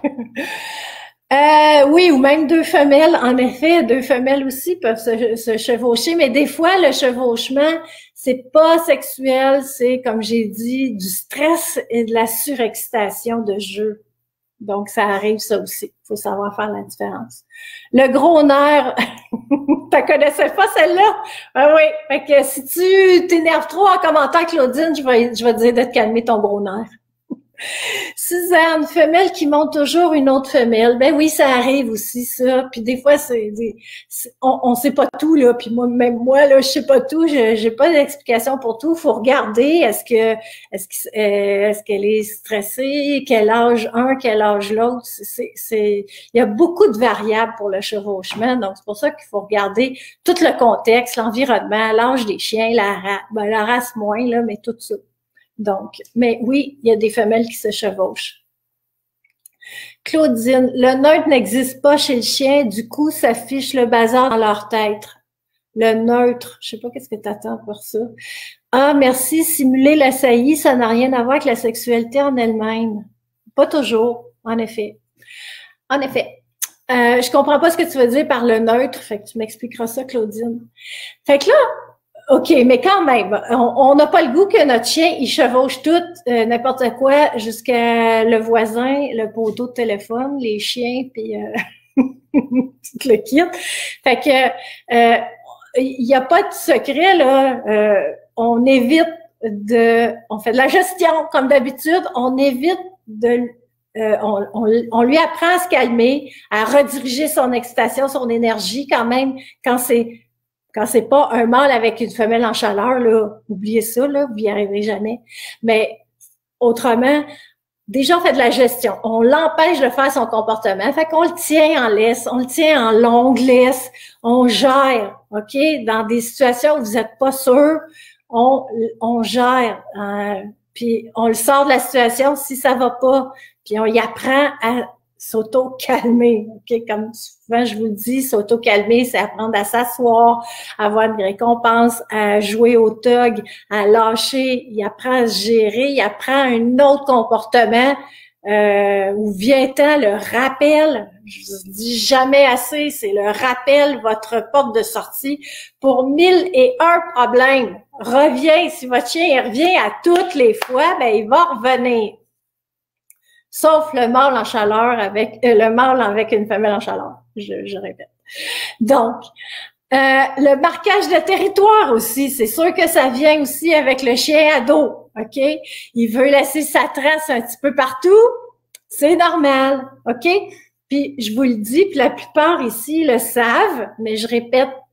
Oui, ou même deux femelles. En effet, deux femelles aussi peuvent se chevaucher, mais des fois, le chevauchement, c'est pas sexuel, c'est, comme j'ai dit, du stress et de la surexcitation de jeu. Donc, ça arrive, ça aussi. Il faut savoir faire la différence. Le gros nerf, t'en connaissais pas celle-là? Ah oui. Fait que si tu t'énerves trop en commentaire, Claudine, je vais te dire de te calmer ton gros nerf. Suzanne, femelle qui monte toujours une autre femelle. Ben oui, ça arrive aussi, ça. Puis des fois, on sait pas tout, là. Puis même moi, là, je sais pas tout. J'ai pas d'explication pour tout. Faut regarder. Est-ce qu'elle est stressée? Quel âge un? Quel âge l'autre? Il y a beaucoup de variables pour le chevauchement. Donc, c'est pour ça qu'il faut regarder tout le contexte, l'environnement, l'âge des chiens, la race moins, là, mais tout ça. Donc, mais oui, il y a des femelles qui se chevauchent. Claudine, le neutre n'existe pas chez le chien, du coup, ça fiche le bazar dans leur tête. Le neutre, je sais pas qu'est-ce que tu attends pour ça. Ah, merci, simuler la saillie, ça n'a rien à voir avec la sexualité en elle-même. Pas toujours, en effet. En effet. Je comprends pas ce que tu veux dire par le neutre, fait que tu m'expliqueras ça, Claudine. Fait que là, OK, mais quand même, on n'a pas le goût que notre chien, il chevauche tout, n'importe quoi, jusqu'à le voisin, le poteau de téléphone, les chiens, puis tout le kit. Fait que il n'y a pas de secret, là. On évite on fait de la gestion, comme d'habitude, on évite on lui apprend à se calmer, à rediriger son excitation, son énergie quand même, quand c'est pas un mâle avec une femelle en chaleur, là, oubliez ça, là, vous n'y arriverez jamais. Mais autrement, déjà, on fait de la gestion. On l'empêche de faire son comportement. Fait qu'on le tient en laisse, on le tient en longue laisse, on gère, OK? Dans des situations où vous n'êtes pas sûr, on gère. Puis on le sort de la situation si ça va pas. Puis on y apprend à s'auto-calmer, OK? Comme souvent je vous le dis, s'auto-calmer, c'est apprendre à s'asseoir, à avoir une récompense, à jouer au tug, à lâcher, il apprend à se gérer, il apprend un autre comportement où vient-en le rappel, je vous dis jamais assez, c'est le rappel, votre porte de sortie pour 1001 problèmes. Revient, si votre chien il revient à toutes les fois, ben il va revenir. Sauf le mâle en chaleur avec le mâle avec une femelle en chaleur, je répète. Donc, le marquage de territoire aussi, c'est sûr que ça vient aussi avec le chien ado, OK? Il veut laisser sa trace un petit peu partout, c'est normal, OK? Puis je vous le dis, puis la plupart ici le savent, mais je répète,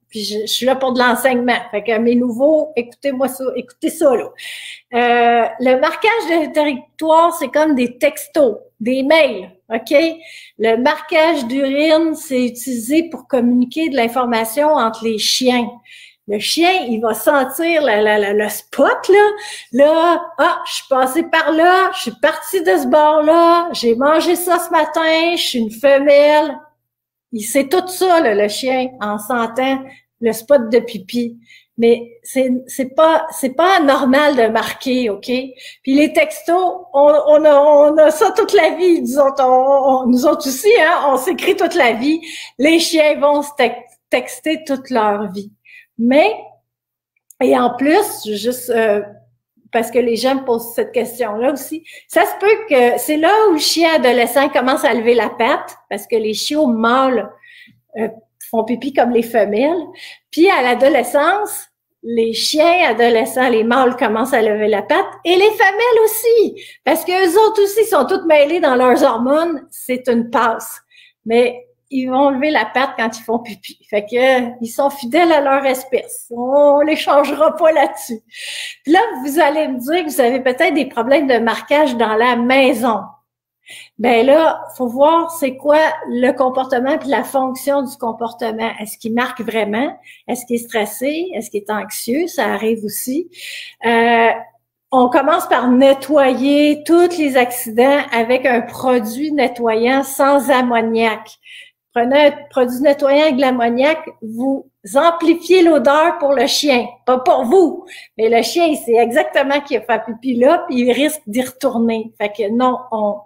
Puis je suis là pour de l'enseignement. Fait que mes nouveaux, écoutez-moi ça, écoutez ça, là. Le marquage de territoire, c'est comme des textos, des mails, OK? Le marquage d'urine, c'est utilisé pour communiquer de l'information entre les chiens. Le chien, il va sentir le spot, là. Là, je suis passée par là, je suis partie de ce bord-là, j'ai mangé ça ce matin, je suis une femelle. Il sait tout ça, là, le chien, en sentant le spot de pipi. Mais c'est pas normal de marquer, OK? Puis les textos, on a ça toute la vie. Nous autres aussi, hein, on s'écrit toute la vie. Les chiens vont se texter toute leur vie. Mais, et en plus, juste parce que les gens me posent cette question-là aussi, ça se peut que c'est là où le chien adolescent commence à lever la patte, parce que les chiots mâles font pipi comme les femelles. Puis à l'adolescence, les chiens adolescents, les mâles commencent à lever la patte, et les femelles aussi, parce qu'eux autres aussi sont toutes mêlées dans leurs hormones, c'est une passe. Mais ils vont lever la patte quand ils font pipi. Fait que ils sont fidèles à leur espèce. On les changera pas là-dessus. Puis là, vous allez me dire que vous avez peut-être des problèmes de marquage dans la maison. Ben là, faut voir c'est quoi le comportement puis la fonction du comportement. Est-ce qu'il marque vraiment? Est-ce qu'il est stressé? Est-ce qu'il est anxieux? Ça arrive aussi. On commence par nettoyer tous les accidents avec un produit nettoyant sans ammoniac. Prenez un produit nettoyant avec de l'ammoniac, vous amplifiez l'odeur pour le chien, pas pour vous. Mais le chien, il sait exactement qu'il a fait pipi là, puis il risque d'y retourner. Fait que non,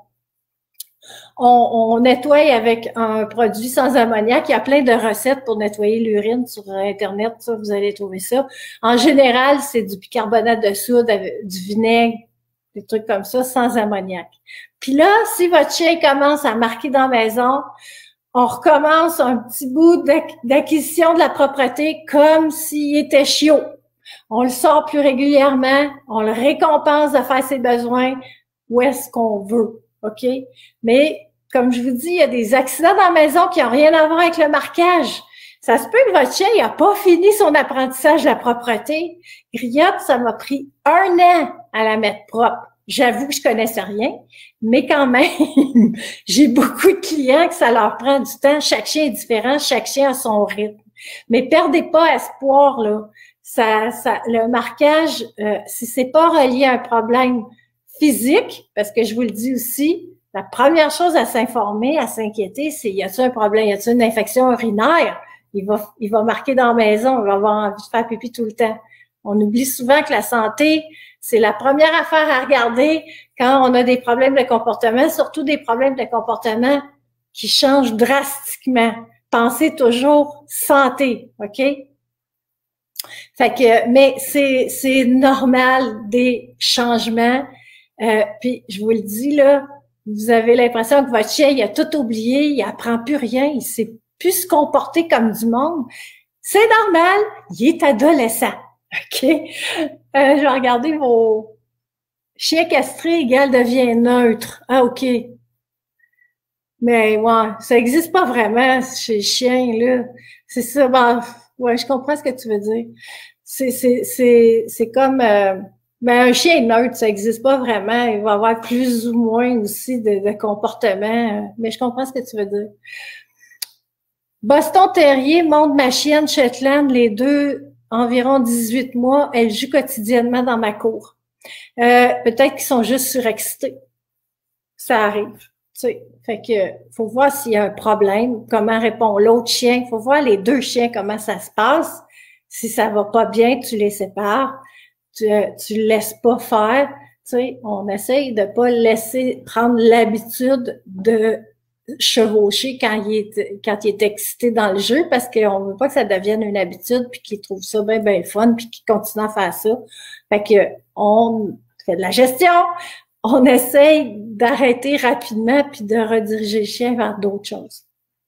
on nettoie avec un produit sans ammoniac. Il y a plein de recettes pour nettoyer l'urine sur Internet, ça, vous allez trouver ça. En général, c'est du bicarbonate de soude, du vinaigre, des trucs comme ça, sans ammoniac. Puis là, si votre chien commence à marquer dans la maison, on recommence un petit bout d'acquisition de la propreté comme s'il était chiot. On le sort plus régulièrement, on le récompense de faire ses besoins où est-ce qu'on veut, OK? Mais, comme je vous dis, il y a des accidents dans la maison qui n'ont rien à voir avec le marquage. Ça se peut que votre chien n'a pas fini son apprentissage de la propreté. Griotte, ça m'a pris 1 an à la mettre propre. J'avoue que je connaissais rien, mais quand même, j'ai beaucoup de clients que ça leur prend du temps. Chaque chien est différent, chaque chien a son rythme. Mais perdez pas espoir, là. Le marquage, si c'est pas relié à un problème physique, parce que je vous le dis aussi, la première chose à s'informer, à s'inquiéter, c'est y a-t-il un problème, y a-t-il une infection urinaire? Il va marquer dans la maison, il va avoir envie de faire pipi tout le temps. On oublie souvent que la santé, c'est la première affaire à regarder quand on a des problèmes de comportement, surtout des problèmes de comportement qui changent drastiquement. Pensez toujours santé, OK? Fait que, mais c'est normal des changements. Puis je vous le dis là, vous avez l'impression que votre chien il a tout oublié, il apprend plus rien, il sait plus se comporter comme du monde. C'est normal, il est adolescent. OK? Je vais regarder vos chiens castrés égale devient neutre. Ah, OK. Mais ouais, ça existe pas vraiment chez les chiens, là. C'est ça, ouais, je comprends ce que tu veux dire. C'est comme un chien neutre, ça existe pas vraiment. Il va avoir plus ou moins aussi de comportement. Mais je comprends ce que tu veux dire. Boston Terrier, Monde ma chienne, Shetland, les deux environ 18 mois, elles jouent quotidiennement dans ma cour. Peut-être qu'ils sont juste surexcités. Ça arrive. Tu sais. Fait que faut voir s'il y a un problème, comment répond l'autre chien. Faut voir les deux chiens, comment ça se passe. Si ça va pas bien, tu les sépares. Tu le laisses pas faire. Tu sais, on essaye de pas laisser prendre l'habitude de chevaucher quand il est excité dans le jeu, parce qu'on veut pas que ça devienne une habitude puis qu'il trouve ça bien fun puis qu'il continue à faire ça. Fait que on fait de la gestion, on essaye d'arrêter rapidement puis de rediriger le chien vers d'autres choses.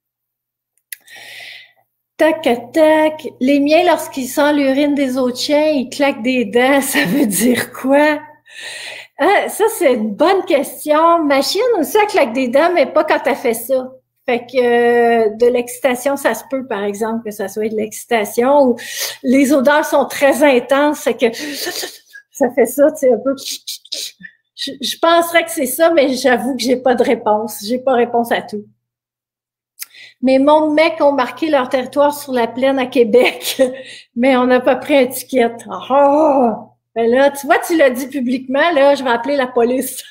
Tac, tac. Les miens, lorsqu'ils sentent l'urine des autres chiens, ils claquent des dents. Ça veut dire quoi? Ah, ça, c'est une bonne question. Ma chienne aussi, elle claque des dents, mais pas quand elle fait ça. Fait que de l'excitation, ça se peut, par exemple, que ça soit de l'excitation, ou les odeurs sont très intenses, fait que ça fait ça, tu sais, un peu. Je penserais que c'est ça, mais j'avoue que j'ai pas de réponse. J'ai pas réponse à tout. Mes mondes mecs ont marqué leur territoire sur la plaine à Québec, mais on n'a pas pris un ticket. Oh! Ben là, tu vois, tu l'as dit publiquement, là, je vais appeler la police.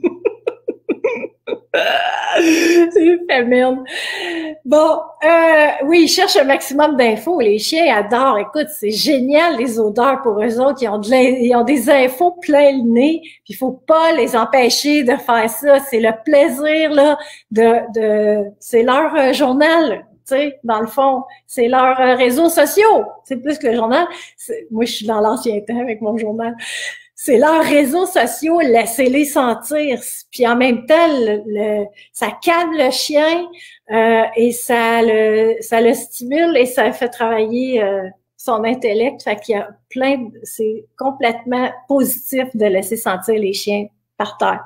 C'est fémine. Bon, oui, ils cherchent un maximum d'infos. Les chiens adorent. Écoute, c'est génial, les odeurs pour eux autres. Ils ont des infos plein le nez. Puis il faut pas les empêcher de faire ça. C'est le plaisir, là, c'est leur journal. Tu sais, dans le fond, c'est leurs réseaux sociaux. C'est plus que le journal. Moi, je suis dans l'ancien temps avec mon journal. C'est leurs réseaux sociaux, laissez-les sentir. Puis en même temps, ça calme le chien et ça le stimule et ça fait travailler son intellect. Fait qu'il y a c'est complètement positif de laisser sentir les chiens par terre.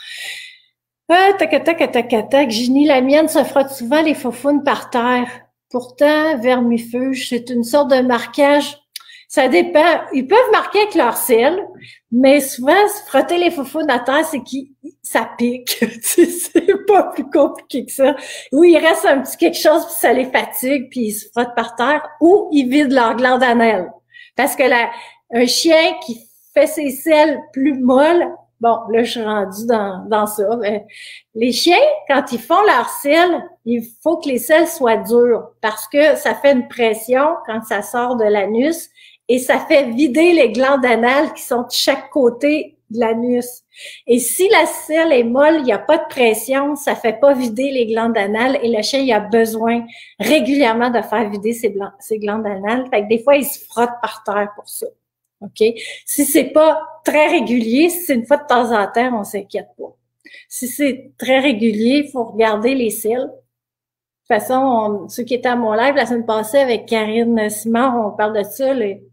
Tac. Ginny, la mienne se frotte souvent les faufounes par terre. Pourtant, vermifuge, c'est une sorte de marquage. Ça dépend. Ils peuvent marquer avec leur selle, mais souvent, se frotter les faufounes à terre, c'est ça pique. C'est pas plus compliqué que ça. Ou il reste un petit quelque chose, puis ça les fatigue, puis ils se frottent par terre, ou ils vident leur glande anale. Parce que un chien qui fait ses selles plus molles, bon, là, je suis rendue dans ça. Mais les chiens, quand ils font leurs selles, il faut que les selles soient dures parce que ça fait une pression quand ça sort de l'anus et ça fait vider les glandes anales qui sont de chaque côté de l'anus. Et si la selle est molle, il n'y a pas de pression, ça fait pas vider les glandes anales et le chien, il a besoin régulièrement de faire vider ses glandes anales. Fait que des fois, il se frotte par terre pour ça. OK? Si c'est pas très régulier, si c'est une fois de temps en temps, on s'inquiète pas. Si c'est très régulier, il faut regarder les selles. De toute façon, ceux qui étaient à mon live la semaine passée avec Karine Simard, on parle de ça,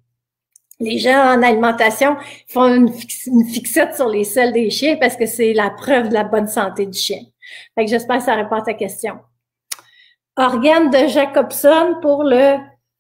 les gens en alimentation font une fixette sur les selles des chiens parce que c'est la preuve de la bonne santé du chien. Fait que j'espère que ça répond à ta question. Organe de Jacobson pour le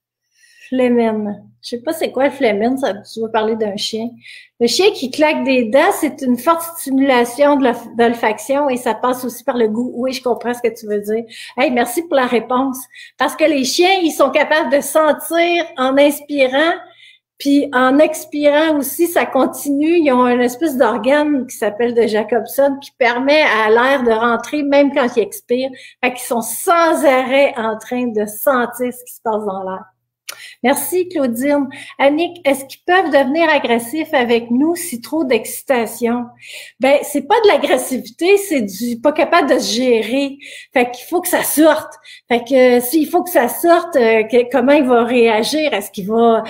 phlémène. Je sais pas c'est quoi le phlémène, ça, tu vas parler d'un chien. Le chien qui claque des dents, c'est une forte stimulation de l'olfaction et ça passe aussi par le goût. Oui, je comprends ce que tu veux dire. Hey, merci pour la réponse. Parce que les chiens, ils sont capables de sentir en inspirant, puis en expirant aussi, ça continue. Ils ont une espèce d'organe qui s'appelle de Jacobson qui permet à l'air de rentrer même quand ils expirent. Fait qu'ils sont sans arrêt en train de sentir ce qui se passe dans l'air. Merci, Claudine. Annick, est-ce qu'ils peuvent devenir agressifs avec nous si trop d'excitation? Ben, c'est pas de l'agressivité, c'est du pas capable de se gérer. Fait qu'il faut que ça sorte. Fait que s'il faut que ça sorte, comment il va réagir? Est-ce qu'il va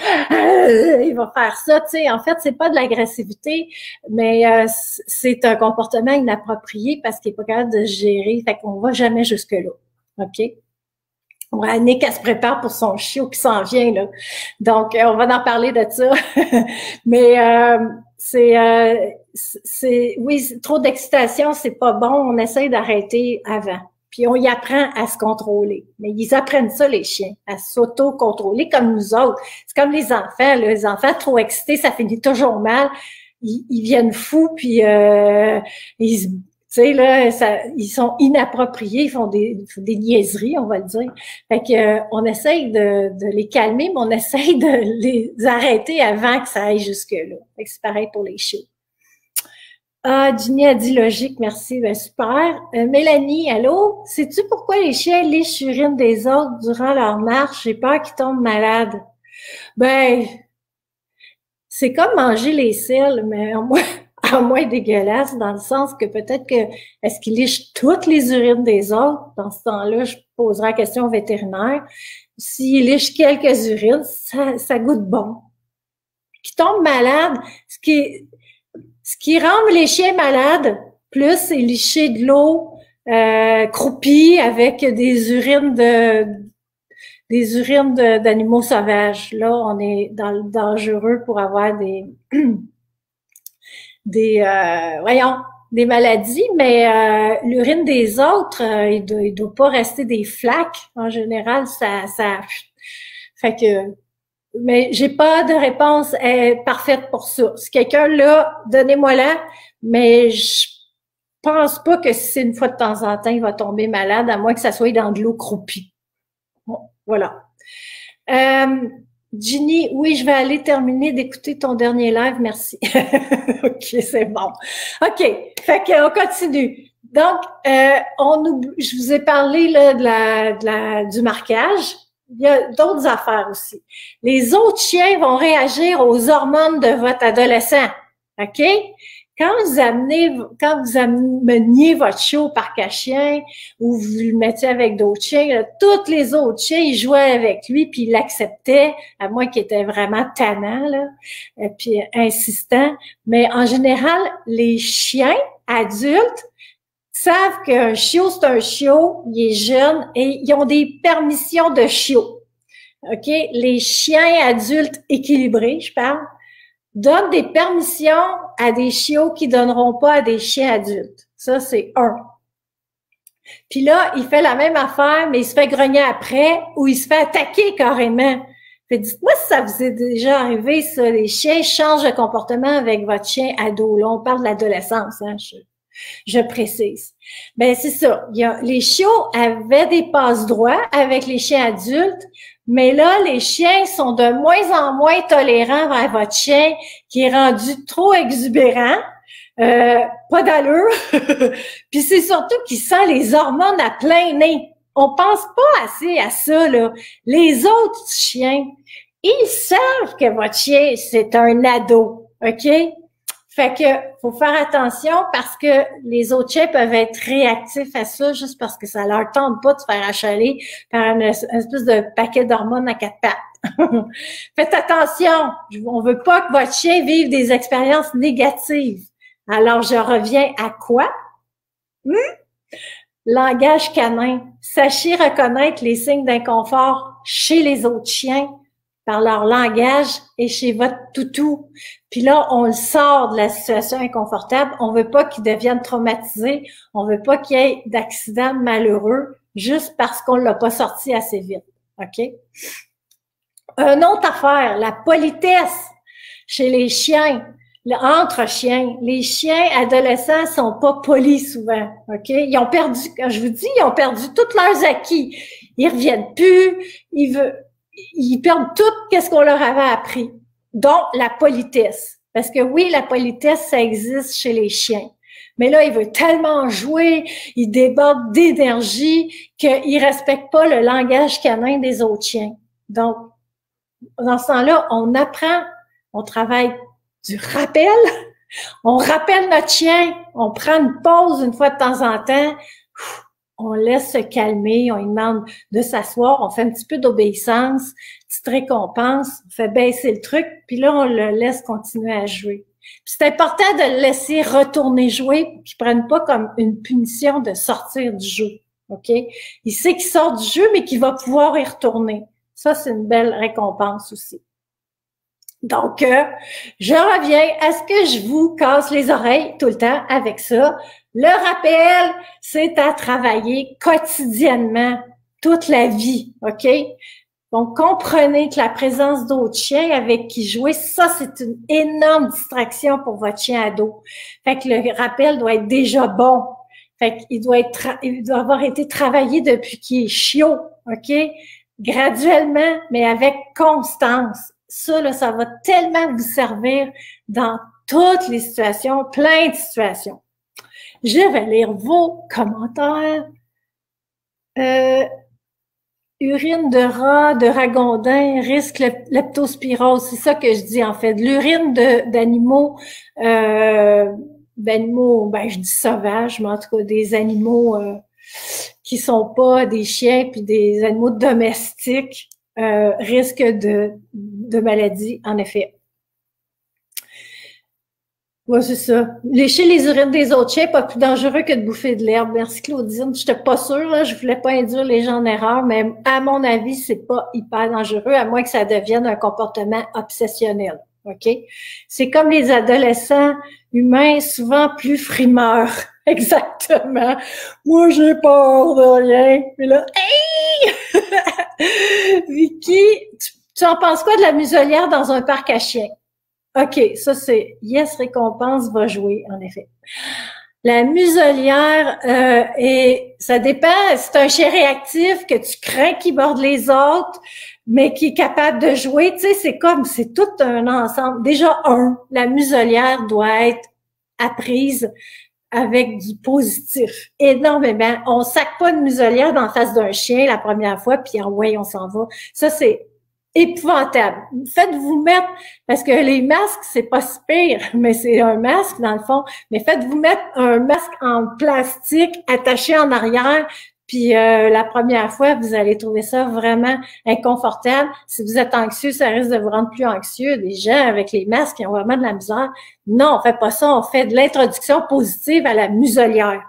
il va faire ça? Tu sais, en fait, c'est pas de l'agressivité, mais c'est un comportement inapproprié parce qu'il est pas capable de se gérer. Fait qu'on va jamais jusque-là. OK? Annick, elle se prépare pour son chiot qui s'en vient, là. Donc, on va en parler de ça. Mais oui, trop d'excitation, c'est pas bon. On essaie d'arrêter avant. Puis on y apprend à se contrôler. Mais ils apprennent ça, les chiens, à s'auto-contrôler comme nous autres. C'est comme les enfants, là. Les enfants trop excités, ça finit toujours mal. Ils viennent fous, puis tu sais, là, ils sont inappropriés, ils font des niaiseries, on va le dire. Fait que, on essaye de les calmer, mais on essaye de les arrêter avant que ça aille jusque-là. Fait que c'est pareil pour les chiots. Ah, Ginny a dit logique, merci, ben super. Mélanie, allô? Sais-tu pourquoi les chiens lichent l'urine des autres durant leur marche? J'ai peur qu'ils tombent malades. Ben, c'est comme manger les selles, mais en moins dégueulasse, dans le sens que peut-être que est-ce qu'ils lichent toutes les urines des autres? Dans ce temps-là, je poserai la question au vétérinaire. S'ils lichent quelques urines, ça goûte bon. Qui tombent malades, ce qui rend les chiens malades, plus c'est licher de l'eau croupie avec des urines d'animaux sauvages. Là, on est dans le dangereux pour avoir des des maladies, mais l'urine des autres, il doit pas rester des flaques. En général, ça fait que, mais j'ai pas de réponse parfaite pour ça. Si quelqu'un l'a, donnez-moi-la, mais je pense pas que si c'est une fois de temps en temps, il va tomber malade, à moins que ça soit dans de l'eau croupie. Bon, voilà. Ginny, oui, je vais aller terminer d'écouter ton dernier live, merci. OK, c'est bon. OK, fait qu'on continue. Donc, je vous ai parlé là, du marquage. Il y a d'autres affaires aussi. Les autres chiens vont réagir aux hormones de votre adolescent. OK? Quand vous ameniez votre chiot au parc à chiens ou vous le mettiez avec d'autres chiens, là, tous les autres chiens, ils jouaient avec lui puis ils l'acceptaient, à moins qu'il était vraiment tannant, là, puis insistant. Mais en général, les chiens adultes savent qu'un chiot, c'est un chiot, il est jeune et ils ont des permissions de chiot. OK? Les chiens adultes équilibrés, je parle, donnent des permissions à des chiots qui donneront pas à des chiens adultes. Ça, c'est un. Puis là, il fait la même affaire, mais il se fait grogner après ou il se fait attaquer carrément. Fait, dites-moi si ça vous est déjà arrivé, ça. Les chiens changent de comportement avec votre chien ado. Là, on parle de l'adolescence, hein, je précise. Ben c'est ça. Les chiots avaient des passe-droits avec les chiens adultes, mais là, les chiens sont de moins en moins tolérants vers votre chien qui est rendu trop exubérant, pas d'allure. Puis c'est surtout qu'il sent les hormones à plein nez. On pense pas assez à ça, là. Les autres chiens, ils savent que votre chien, c'est un ado, OK? Fait que faut faire attention parce que les autres chiens peuvent être réactifs à ça juste parce que ça leur tente pas de se faire achaler par une espèce de paquet d'hormones à quatre pattes. Faites attention, on veut pas que votre chien vive des expériences négatives. Alors, je reviens à quoi? Langage canin. Sachez reconnaître les signes d'inconfort chez les autres chiens par leur langage et chez votre toutou. Puis là, on le sort de la situation inconfortable. On veut pas qu'il devienne traumatisé. On veut pas qu'il y ait d'accidents malheureux juste parce qu'on l'a pas sorti assez vite. OK? Une autre affaire, la politesse chez les chiens, entre chiens. Les chiens adolescents sont pas polis souvent. OK? Ils ont perdu, quand je vous dis, ils ont perdu tous leurs acquis. Ils reviennent plus. Ils perdent tout ce qu'on leur avait appris, dont la politesse. Parce que oui, la politesse, ça existe chez les chiens. Mais là, il veut tellement jouer, il déborde d'énergie qu'il respecte pas le langage canin des autres chiens. Donc, dans ce temps-là, on apprend, on travaille du rappel, on rappelle notre chien, on prend une pause une fois de temps en temps, on laisse se calmer, on lui demande de s'asseoir, on fait un petit peu d'obéissance, petite récompense, on fait baisser le truc, puis là, on le laisse continuer à jouer. Puis c'est important de le laisser retourner jouer pour qu'il ne prenne pas comme une punition de sortir du jeu, OK? Il sait qu'il sort du jeu, mais qu'il va pouvoir y retourner. Ça, c'est une belle récompense aussi. Donc, je reviens. Est-ce que je vous casse les oreilles tout le temps avec ça? Le rappel, c'est à travailler quotidiennement, toute la vie, OK? Donc, comprenez que la présence d'autres chiens avec qui jouer, ça, c'est une énorme distraction pour votre chien ado. Fait que le rappel doit être déjà bon. Fait qu'il il doit avoir été travaillé depuis qu'il est chiot, OK? Graduellement, mais avec constance. Ça, là, ça va tellement vous servir dans toutes les situations, plein de situations. Je vais lire vos commentaires. Urine de rat, de ragondin, risque leptospirose. C'est ça que je dis, en fait. L'urine d'animaux, ben, je dis sauvages, mais en tout cas, des animaux qui sont pas des chiens puis des animaux domestiques, risque de maladie, en effet. Ouais, c'est ça. Lécher les urines des autres chiens, pas plus dangereux que de bouffer de l'herbe. Merci Claudine. J'étais pas sûre, là, je voulais pas induire les gens en erreur, mais à mon avis, c'est pas hyper dangereux, à moins que ça devienne un comportement obsessionnel. OK? C'est comme les adolescents humain, souvent plus frimeur. Exactement. Moi, j'ai peur de rien. Puis là, hey! Vicky, tu en penses quoi de la muselière dans un parc à chiens? OK, ça c'est yes, récompense va jouer, en effet. La muselière, et ça dépend, c'est un chien réactif que tu crains qu'il borde les autres, mais qui est capable de jouer, tu sais, c'est tout un ensemble. Déjà, la muselière doit être apprise avec du positif, énormément. On sac pas de muselière dans la face d'un chien la première fois, puis ouais, on s'en va. Ça, c'est épouvantable. Faites-vous mettre, parce que les masques, c'est pas si pire, mais c'est un masque dans le fond, mais faites-vous mettre un masque en plastique attaché en arrière, puis la première fois, vous allez trouver ça vraiment inconfortable. Si vous êtes anxieux, ça risque de vous rendre plus anxieux. Des gens avec les masques qui ont vraiment de la misère. Non, on fait pas ça, on fait de l'introduction positive à la muselière.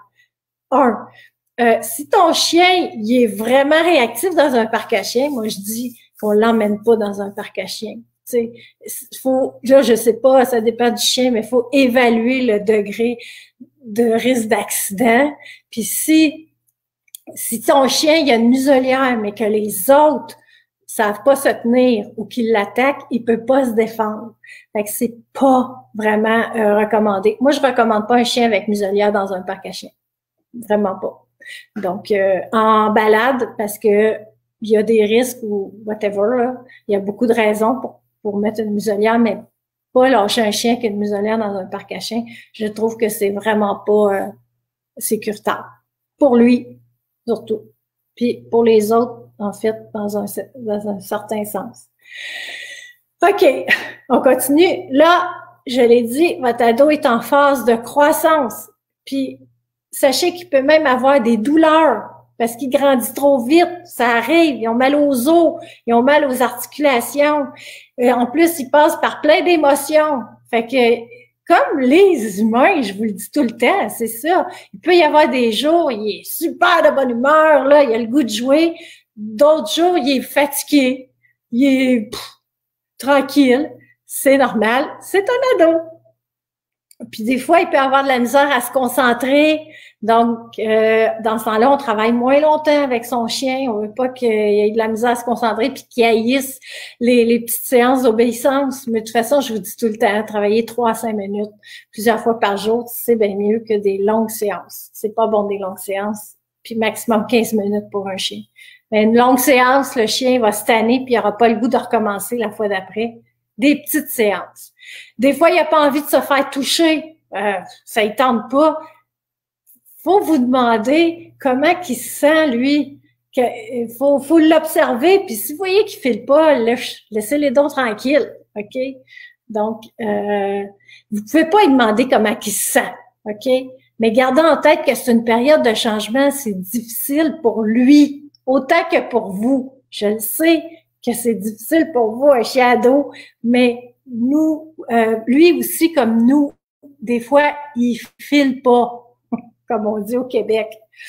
Si ton chien, il est vraiment réactif dans un parc à chiens, moi je dis qu'on l'emmène pas dans un parc à chiens. Tu sais, là, je sais pas, ça dépend du chien, mais il faut évaluer le degré de risque d'accident. Puis si ton chien, il y a une muselière, mais que les autres savent pas se tenir ou qu'ils l'attaquent, il peut pas se défendre. Fait que c'est pas vraiment recommandé. Moi, je recommande pas un chien avec muselière dans un parc à chiens. Vraiment pas. Donc, en balade, parce que il y a des risques ou whatever, là. Il y a beaucoup de raisons pour mettre une muselière, mais pas lâcher un chien qui a une muselière dans un parc à chiens. Je trouve que c'est vraiment pas sécuritaire. Pour lui, surtout. Puis pour les autres, en fait, dans un certain sens. OK, on continue. Là, je l'ai dit, votre ado est en phase de croissance. Puis sachez qu'il peut même avoir des douleurs parce qu'il grandit trop vite. Ça arrive, ils ont mal aux os, ils ont mal aux articulations. Et en plus, ils passent par plein d'émotions. Fait que, comme les humains, je vous le dis tout le temps, c'est ça. Il peut y avoir des jours, il est super de bonne humeur, là, il a le goût de jouer. D'autres jours, il est fatigué, il est tranquille. C'est normal, c'est un ado. Puis des fois, il peut avoir de la misère à se concentrer. Donc, dans ce temps-là, on travaille moins longtemps avec son chien. On veut pas qu'il ait de la misère à se concentrer puis qu'il haïsse les petites séances d'obéissance. Mais de toute façon, je vous dis tout le temps, travailler 3 à 5 minutes plusieurs fois par jour, c'est bien mieux que des longues séances. C'est pas bon des longues séances. Puis maximum 15 minutes pour un chien. Mais une longue séance, le chien va se tanner puis il aura pas le goût de recommencer la fois d'après. Des petites séances. Des fois, il n'a pas envie de se faire toucher. Ça ne tente pas. Faut vous demander comment il se sent, lui. Faut l'observer. Puis si vous voyez qu'il ne file pas, laissez les dons tranquilles. OK? Donc, vous pouvez pas lui demander comment il se sent. OK? Mais gardez en tête que c'est une période de changement. C'est difficile pour lui, autant que pour vous. Je le sais que c'est difficile pour vous, un chien ado, mais nous, lui aussi, comme nous, des fois, il file pas, comme on dit au Québec.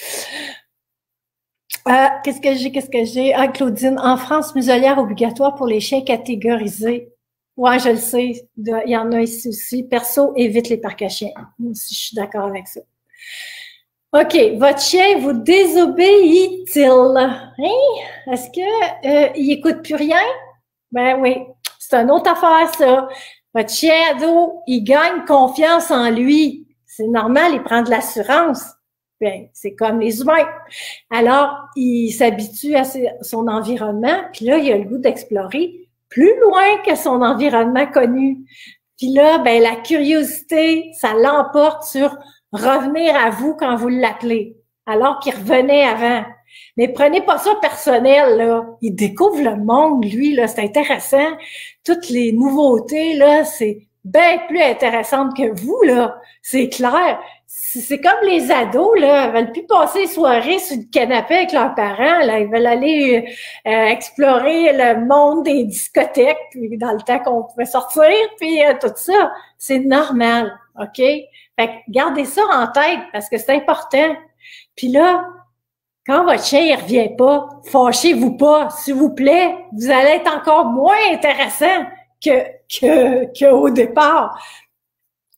Qu'est-ce que j'ai? Ah, Claudine, en France, muselière obligatoire pour les chiens catégorisés. Ouais, je le sais, il y en a ici aussi. Perso, évite les parcs à chiens. Moi aussi, je suis d'accord avec ça. OK, votre chien vous désobéit-il? Hein? Est-ce que il écoute plus rien? Ben oui, c'est une autre affaire, ça. Votre chien ado, il gagne confiance en lui. C'est normal, il prend de l'assurance. Ben, c'est comme les humains. Alors, il s'habitue à son environnement, puis là, il a le goût d'explorer plus loin que son environnement connu. Puis là, ben la curiosité, ça l'emporte sur revenir à vous quand vous l'appelez, alors qu'il revenait avant. Mais prenez pas ça personnel, là. Il découvre le monde, lui, là. C'est intéressant. Toutes les nouveautés, là, c'est bien plus intéressant que vous, là. C'est clair. C'est comme les ados, là. Ils veulent plus passer les soirées sur le canapé avec leurs parents, là. Ils veulent aller explorer le monde des discothèques, puis dans le temps qu'on pouvait sortir, puis tout ça. C'est normal, OK? Fait que gardez ça en tête parce que c'est important. Puis là, quand votre chien il revient pas, fâchez-vous pas, s'il vous plaît. Vous allez être encore moins intéressant que au départ.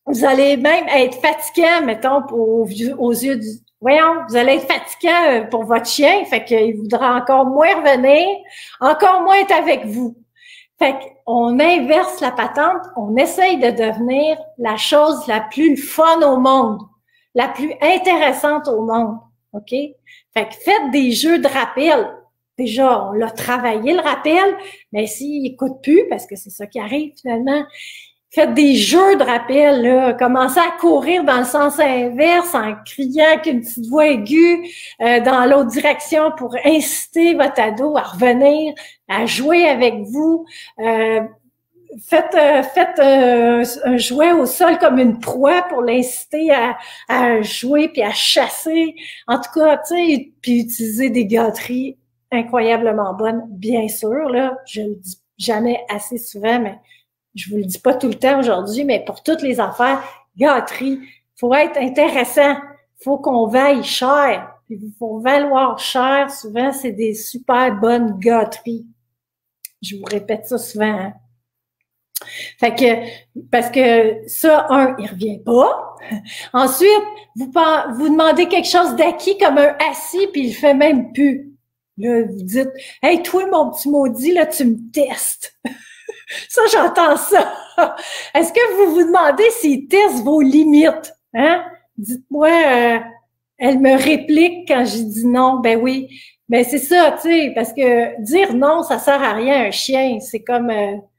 Vous allez même être fatigant, mettons, aux yeux du... Voyons, vous allez être fatigant pour votre chien, fait qu'il voudra encore moins revenir, encore moins être avec vous. Fait qu'on inverse la patente, on essaye de devenir la chose la plus fun au monde, la plus intéressante au monde, OK? Fait que faites des jeux de rappel. Déjà, on l'a travaillé, le rappel, mais s'il écoute plus, parce que c'est ça qui arrive finalement, faites des jeux de rappel, là. Commencez à courir dans le sens inverse en criant avec une petite voix aiguë dans l'autre direction pour inciter votre ado à revenir, à jouer avec vous. Faites un jouet au sol comme une proie pour l'inciter à jouer puis à chasser. En tout cas, tu sais, puis utiliser des gâteries incroyablement bonnes, bien sûr, là. Je le dis jamais assez souvent, mais je vous le dis pas tout le temps aujourd'hui, mais pour toutes les affaires, gâterie, faut être intéressant, faut qu'on vaille cher. Puis faut valoir cher, souvent, c'est des super bonnes gâteries. Je vous répète ça souvent, hein. Fait que, parce que ça, il revient pas. Ensuite, vous demandez quelque chose d'acquis comme un assis, puis il le fait même plus. Là, vous dites, « Hey, toi, mon petit maudit, là, tu me testes. » Ça, j'entends ça. Est-ce que vous vous demandez s'il teste vos limites? Hein? Dites-moi, elle me réplique quand j'ai dit non. Ben oui. Ben c'est ça, tu sais, parce que dire non, ça sert à rien à un chien. C'est comme...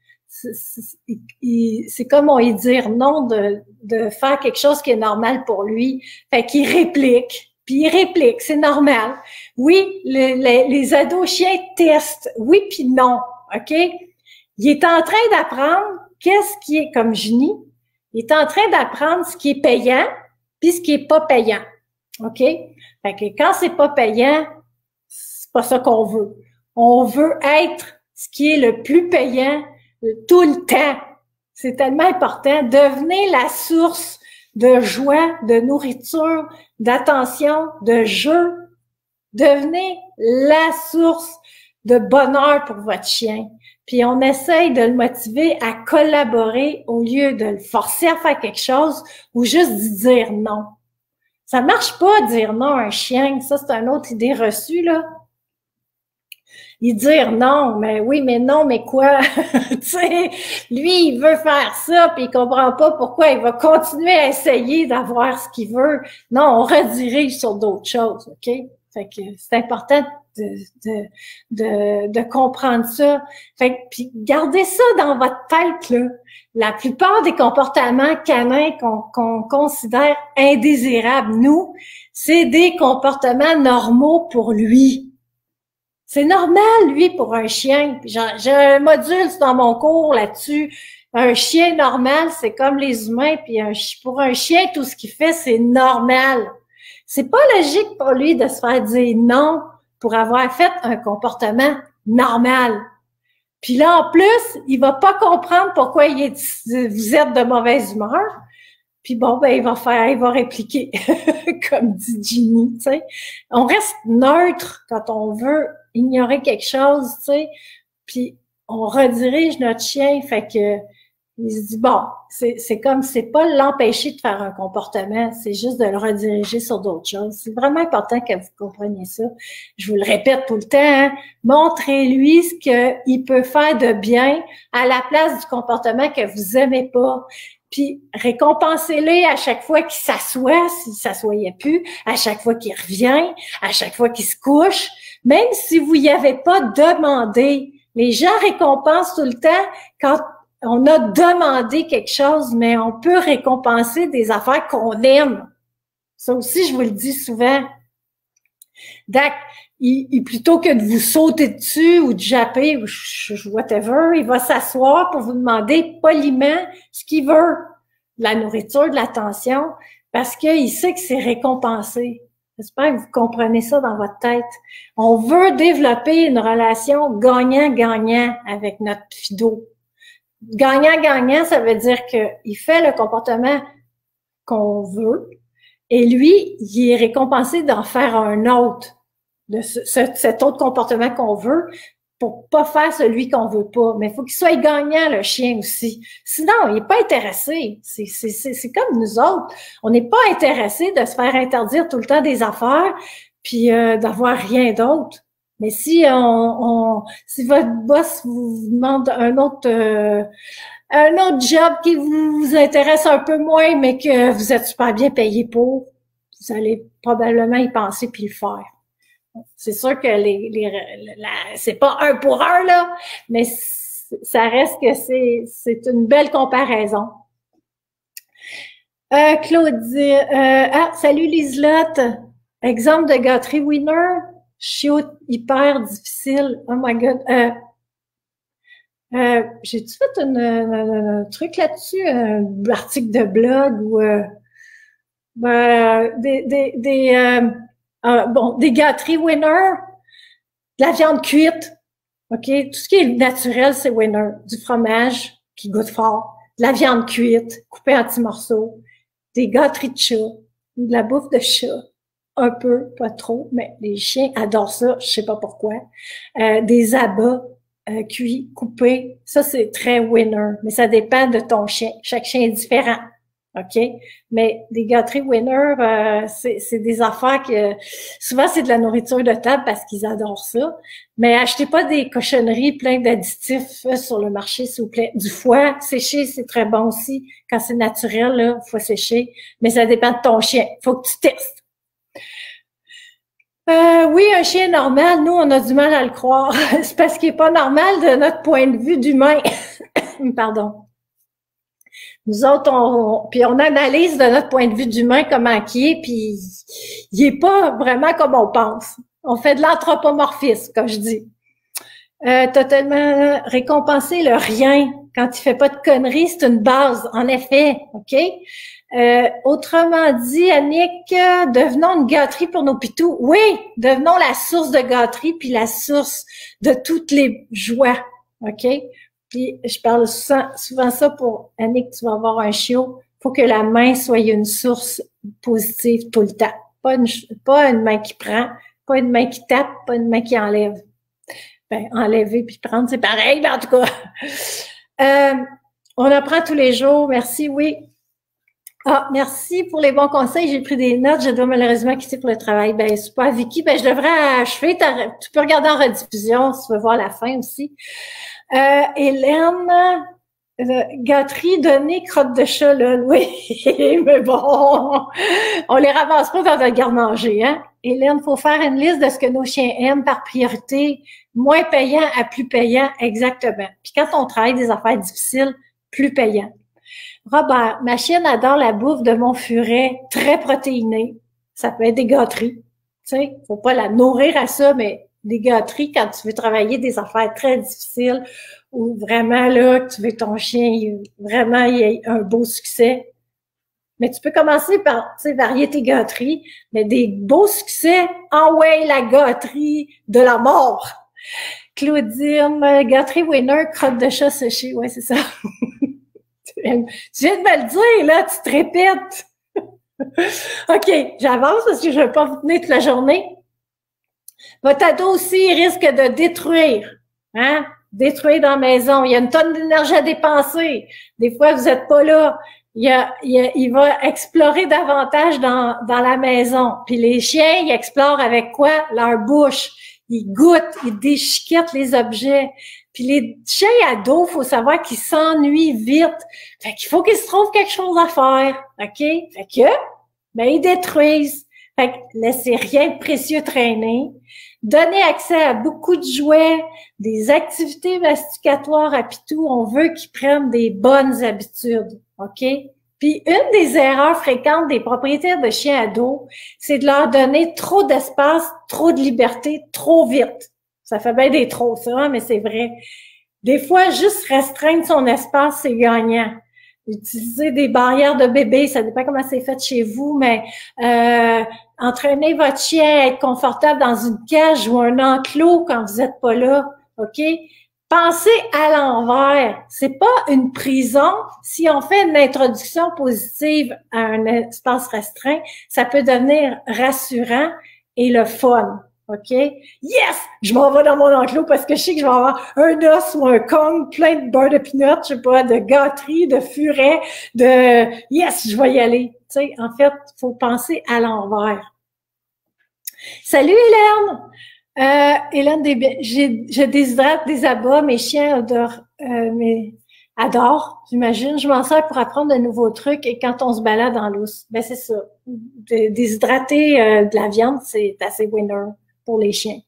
c'est comme on y dire non de faire quelque chose qui est normal pour lui. Fait qu'il réplique, puis il réplique, c'est normal. Oui, les ados chiens testent, oui puis non, OK? Il est en train d'apprendre qu'est-ce qui est, comme Ginny, il est en train d'apprendre ce qui est payant puis ce qui est pas payant, OK? Fait que quand c'est pas payant, c'est pas ça qu'on veut. On veut être ce qui est le plus payant tout le temps. C'est tellement important. Devenez la source de joie, de nourriture, d'attention, de jeu. Devenez la source de bonheur pour votre chien. Puis on essaye de le motiver à collaborer au lieu de le forcer à faire quelque chose ou juste de dire non. Ça marche pas dire non à un chien. Ça, c'est une autre idée reçue, là. Il dire non, mais oui, mais non, mais quoi? Tu sais, lui, il veut faire ça, puis il comprend pas pourquoi il va continuer à essayer d'avoir ce qu'il veut. Non, on redirige sur d'autres choses, OK? Fait que c'est important de comprendre ça. Fait que, puis gardez ça dans votre tête, là. La plupart des comportements canins qu'on considère indésirables, nous, c'est des comportements normaux pour lui. C'est normal, lui, pour un chien. J'ai un module dans mon cours là-dessus. Un chien normal, c'est comme les humains. Puis pour un chien, tout ce qu'il fait, c'est normal. C'est pas logique pour lui de se faire dire non pour avoir fait un comportement normal. Puis là, en plus, il va pas comprendre pourquoi vous êtes de mauvaise humeur. Puis bon, ben il va répliquer, comme dit Ginny, tu sais. On reste neutre quand on veut ignorer quelque chose, tu sais, puis on redirige notre chien, fait que il se dit, bon, c'est comme, c'est pas l'empêcher de faire un comportement, c'est juste de le rediriger sur d'autres choses. C'est vraiment important que vous compreniez ça. Je vous le répète tout le temps, hein? Montrez-lui ce qu'il peut faire de bien à la place du comportement que vous aimez pas. Puis récompensez-les à chaque fois qu'il s'assoit, s'il s'assoyait plus, à chaque fois qu'il revient, à chaque fois qu'il se couche, même si vous y avez pas demandé. Les gens récompensent tout le temps quand on a demandé quelque chose, mais on peut récompenser des affaires qu'on aime. Ça aussi, je vous le dis souvent. Plutôt que de vous sauter dessus ou de japper ou whatever, il va s'asseoir pour vous demander poliment ce qu'il veut, de la nourriture, de l'attention, parce qu'il sait que c'est récompensé. J'espère que vous comprenez ça dans votre tête. On veut développer une relation gagnant-gagnant avec notre fido. Gagnant-gagnant, ça veut dire qu'il fait le comportement qu'on veut et lui, il est récompensé d'en faire un autre, de cet autre comportement qu'on veut, pour pas faire celui qu'on veut pas. Mais il faut qu'il soit gagnant, le chien aussi. Sinon, il est pas intéressé. C'est comme nous autres. On n'est pas intéressé de se faire interdire tout le temps des affaires puis d'avoir rien d'autre. Mais si si votre boss vous demande un autre job qui vous intéresse un peu moins, mais que vous êtes super bien payé pour, vous allez probablement y penser puis le faire. C'est sûr que c'est pas un pour un, là, mais ça reste que c'est une belle comparaison. Claudie, salut Liselotte. Exemple de gâterie winner, chiot hyper difficile. Oh my god. J'ai-tu fait un truc là-dessus, un article de blog ou des gâteries winner, de la viande cuite, ok, tout ce qui est naturel c'est winner, du fromage qui goûte fort, de la viande cuite coupée en petits morceaux, des gâteries de chat, de la bouffe de chat, un peu, pas trop, mais les chiens adorent ça, je sais pas pourquoi, des abats cuits, coupés, ça c'est très winner, mais ça dépend de ton chien, chaque chien est différent. OK? Mais des gâteries winner, c'est des affaires que souvent c'est de la nourriture de table parce qu'ils adorent ça. Mais achetez pas des cochonneries pleines d'additifs sur le marché, s'il vous plaît. Du foie séché, c'est très bon aussi. Quand c'est naturel, là, foie séché. Mais ça dépend de ton chien. Faut que tu testes. Oui, un chien normal, nous, on a du mal à le croire. C'est parce qu'il est pas normal de notre point de vue d'humain. Pardon. Nous autres, puis on analyse de notre point de vue d'humain comment il est, puis il est pas vraiment comme on pense. On fait de l'anthropomorphisme, comme je dis. Totalement récompenser le rien quand il fait pas de conneries, c'est une base, en effet, OK? Autrement dit, Annick, devenons une gâterie pour nos pitous. Oui, devenons la source de gâterie puis la source de toutes les joies, OK? Puis je parle souvent ça pour Annick, tu vas avoir un chiot. Faut que la main soit une source positive tout le temps. Pas une main qui prend, pas une main qui tape, pas une main qui enlève. Ben, enlever puis prendre, c'est pareil, mais en tout cas. On apprend tous les jours. Merci, oui. Ah, merci pour les bons conseils. J'ai pris des notes. Je dois malheureusement quitter pour le travail. Ben, super, Vicky. Ben, je devrais achever. Tu peux regarder en rediffusion si tu veux voir la fin aussi. Hélène, gâterie, données, crotte de chat, là, oui, mais bon, on les ramasse pas dans un garde-manger, hein. Hélène, faut faire une liste de ce que nos chiens aiment par priorité, moins payant à plus payant, exactement. Puis quand on travaille des affaires difficiles, plus payant. Robert, ma chienne adore la bouffe de mon furet, très protéinée. Ça peut être des gâteries. Tu sais, faut pas la nourrir à ça, mais des gâteries quand tu veux travailler des affaires très difficiles ou vraiment là, tu veux que ton chien vraiment il ait un beau succès. Mais tu peux commencer par, tu sais, varier tes gâteries, mais des beaux succès, ouais, la gâterie de la mort. Claudine, gâterie winner, crotte de chat séchée, ouais, c'est ça. Tu viens de me le dire, là, tu te répètes. OK, j'avance parce que je ne vais pas vous tenir toute la journée. Votre ado aussi risque de détruire, hein? Détruire dans la maison. Il y a une tonne d'énergie à dépenser. Des fois, vous n'êtes pas là. Il va explorer davantage dans la maison. Puis les chiens, ils explorent avec quoi? Leur bouche. Ils goûtent, ils déchiquettent les objets. Puis les chiens ados, faut savoir qu'ils s'ennuient vite. Fait qu'il faut qu'ils se trouvent quelque chose à faire. OK? Fait que, ben, ils détruisent. Fait que laissez rien de précieux traîner. Donnez accès à beaucoup de jouets, des activités masticatoires à pitou. On veut qu'ils prennent des bonnes habitudes. OK? Puis une des erreurs fréquentes des propriétaires de chiens ados, c'est de leur donner trop d'espace, trop de liberté, trop vite. Ça fait bien des trop, ça, mais c'est vrai. Des fois, juste restreindre son espace, c'est gagnant. Utiliser des barrières de bébé, ça dépend comment c'est fait chez vous, mais entraîner votre chien à être confortable dans une cage ou un enclos quand vous n'êtes pas là, OK? Pensez à l'envers. C'est pas une prison. Si on fait une introduction positive à un espace restreint, ça peut devenir rassurant et le fun. OK? Yes! Je m'en vais dans mon enclos parce que je sais que je vais avoir un os ou un Kong plein de beurre de pinot, je sais pas, de gâterie, de furet, de yes, je vais y aller. Tu sais, en fait, il faut penser à l'envers. Salut Hélène! Hélène, je déshydrate des abats, mes chiens adorent, j'imagine. Je m'en sers pour apprendre de nouveaux trucs et quand on se balade en lousse. Ben c'est ça. Déshydrater de la viande, c'est assez winner pour les chiens.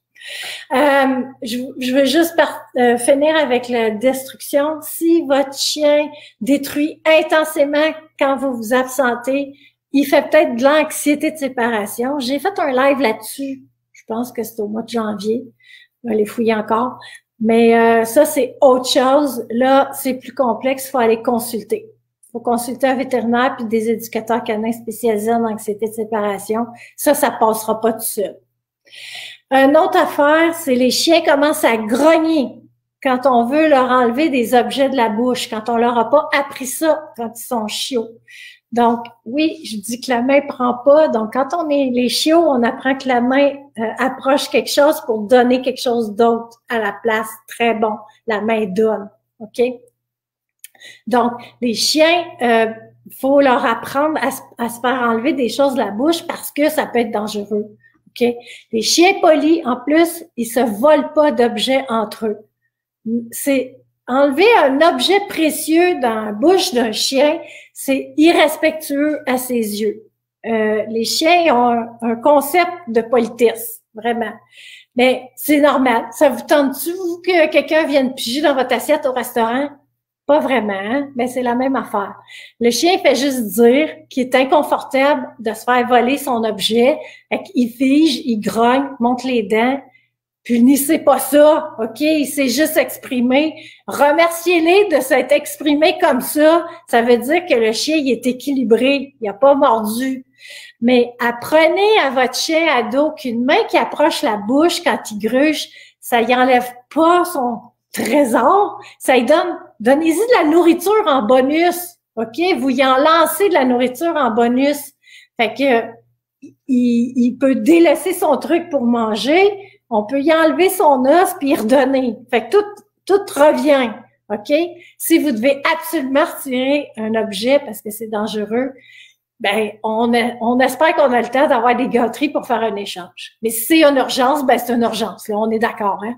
Je veux juste finir avec la destruction. Si votre chien détruit intensément quand vous vous absentez, il fait peut-être de l'anxiété de séparation. J'ai fait un live là-dessus. Je pense que c'est au mois de janvier. Je vais les fouiller encore. Mais ça, c'est autre chose. Là, c'est plus complexe. Il faut aller consulter. Il faut consulter un vétérinaire puis des éducateurs canins spécialisés en anxiété de séparation. Ça passera pas tout seul. Une autre affaire, c'est les chiens commencent à grogner quand on veut leur enlever des objets de la bouche, quand on leur a pas appris ça quand ils sont chiots. Donc, oui, je dis que la main prend pas. Donc, quand on est les chiots, on apprend que la main approche quelque chose pour donner quelque chose d'autre à la place. Très bon. La main donne. OK? Donc, les chiens, faut leur apprendre à se faire enlever des choses de la bouche parce que ça peut être dangereux. OK? Les chiens polis, en plus, ils se volent pas d'objets entre eux. C'est enlever un objet précieux dans la bouche d'un chien, c'est irrespectueux à ses yeux. Les chiens ont un concept de politesse, vraiment. Mais c'est normal. Ça vous tente-tu, vous, que quelqu'un vienne piger dans votre assiette au restaurant? Pas vraiment, hein? Mais c'est la même affaire. Le chien fait juste dire qu'il est inconfortable de se faire voler son objet. Il fige, il grogne, monte les dents. Punissez pas ça, OK? Il s'est juste exprimé. Remerciez-les de s'être exprimé comme ça. Ça veut dire que le chien, il est équilibré. Il n'a pas mordu. Mais apprenez à votre chien ado qu'une main qui approche la bouche quand il gruge, ça y enlève pas son trésor. Ça y donnez-y de la nourriture en bonus. OK? Vous y en lancez de la nourriture en bonus. Fait que, il peut délaisser son truc pour manger. On peut y enlever son os puis y redonner. Fait que tout revient, OK? Si vous devez absolument retirer un objet parce que c'est dangereux, ben on espère qu'on a le temps d'avoir des gâteries pour faire un échange. Mais si c'est une urgence, ben c'est une urgence. Là, on est d'accord, hein?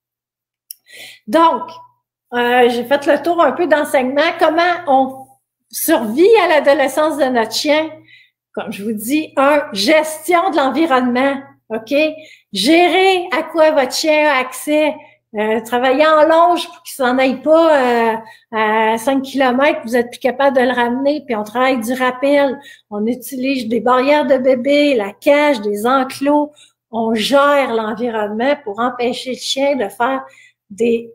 Donc, j'ai fait le tour un peu d'enseignement. Comment on survit à l'adolescence de notre chien? Comme je vous dis, gestion de l'environnement. OK? Gérer à quoi votre chien a accès. Travailler en longe pour qu'il s'en aille pas à 5 km, vous êtes plus capable de le ramener, puis on travaille du rappel. On utilise des barrières de bébé, la cage, des enclos. On gère l'environnement pour empêcher le chien de faire des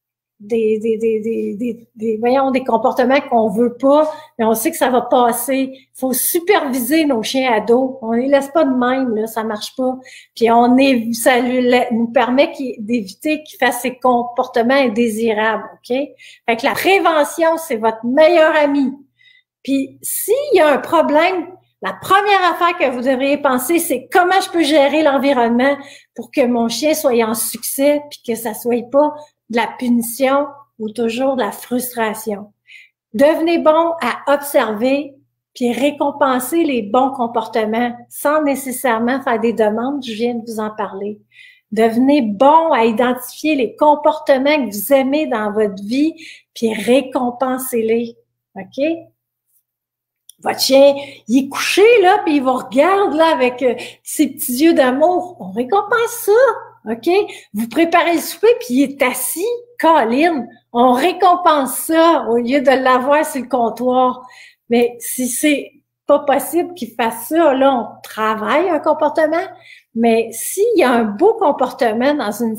comportements qu'on veut pas, mais on sait que ça va passer. Il faut superviser nos chiens ados. On les laisse pas de même, là, ça marche pas. Puis ça nous permet d'éviter qu'ils fassent ces comportements indésirables, OK? Fait que la prévention, c'est votre meilleur ami. Puis s'il y a un problème, la première affaire que vous devriez penser, c'est comment je peux gérer l'environnement pour que mon chien soit en succès puis que ça soit pas de la punition ou toujours de la frustration. Devenez bon à observer puis récompenser les bons comportements sans nécessairement faire des demandes, je viens de vous en parler. Devenez bon à identifier les comportements que vous aimez dans votre vie puis récompensez-les. OK? Votre chien, il est couché, là, puis il vous regarde, là, avec ses petits yeux d'amour. On récompense ça, OK? Vous préparez le souper, puis il est assis, câline. On récompense ça au lieu de l'avoir sur le comptoir. Mais si c'est pas possible qu'il fasse ça, là, on travaille un comportement. Mais s'il y a un beau comportement dans une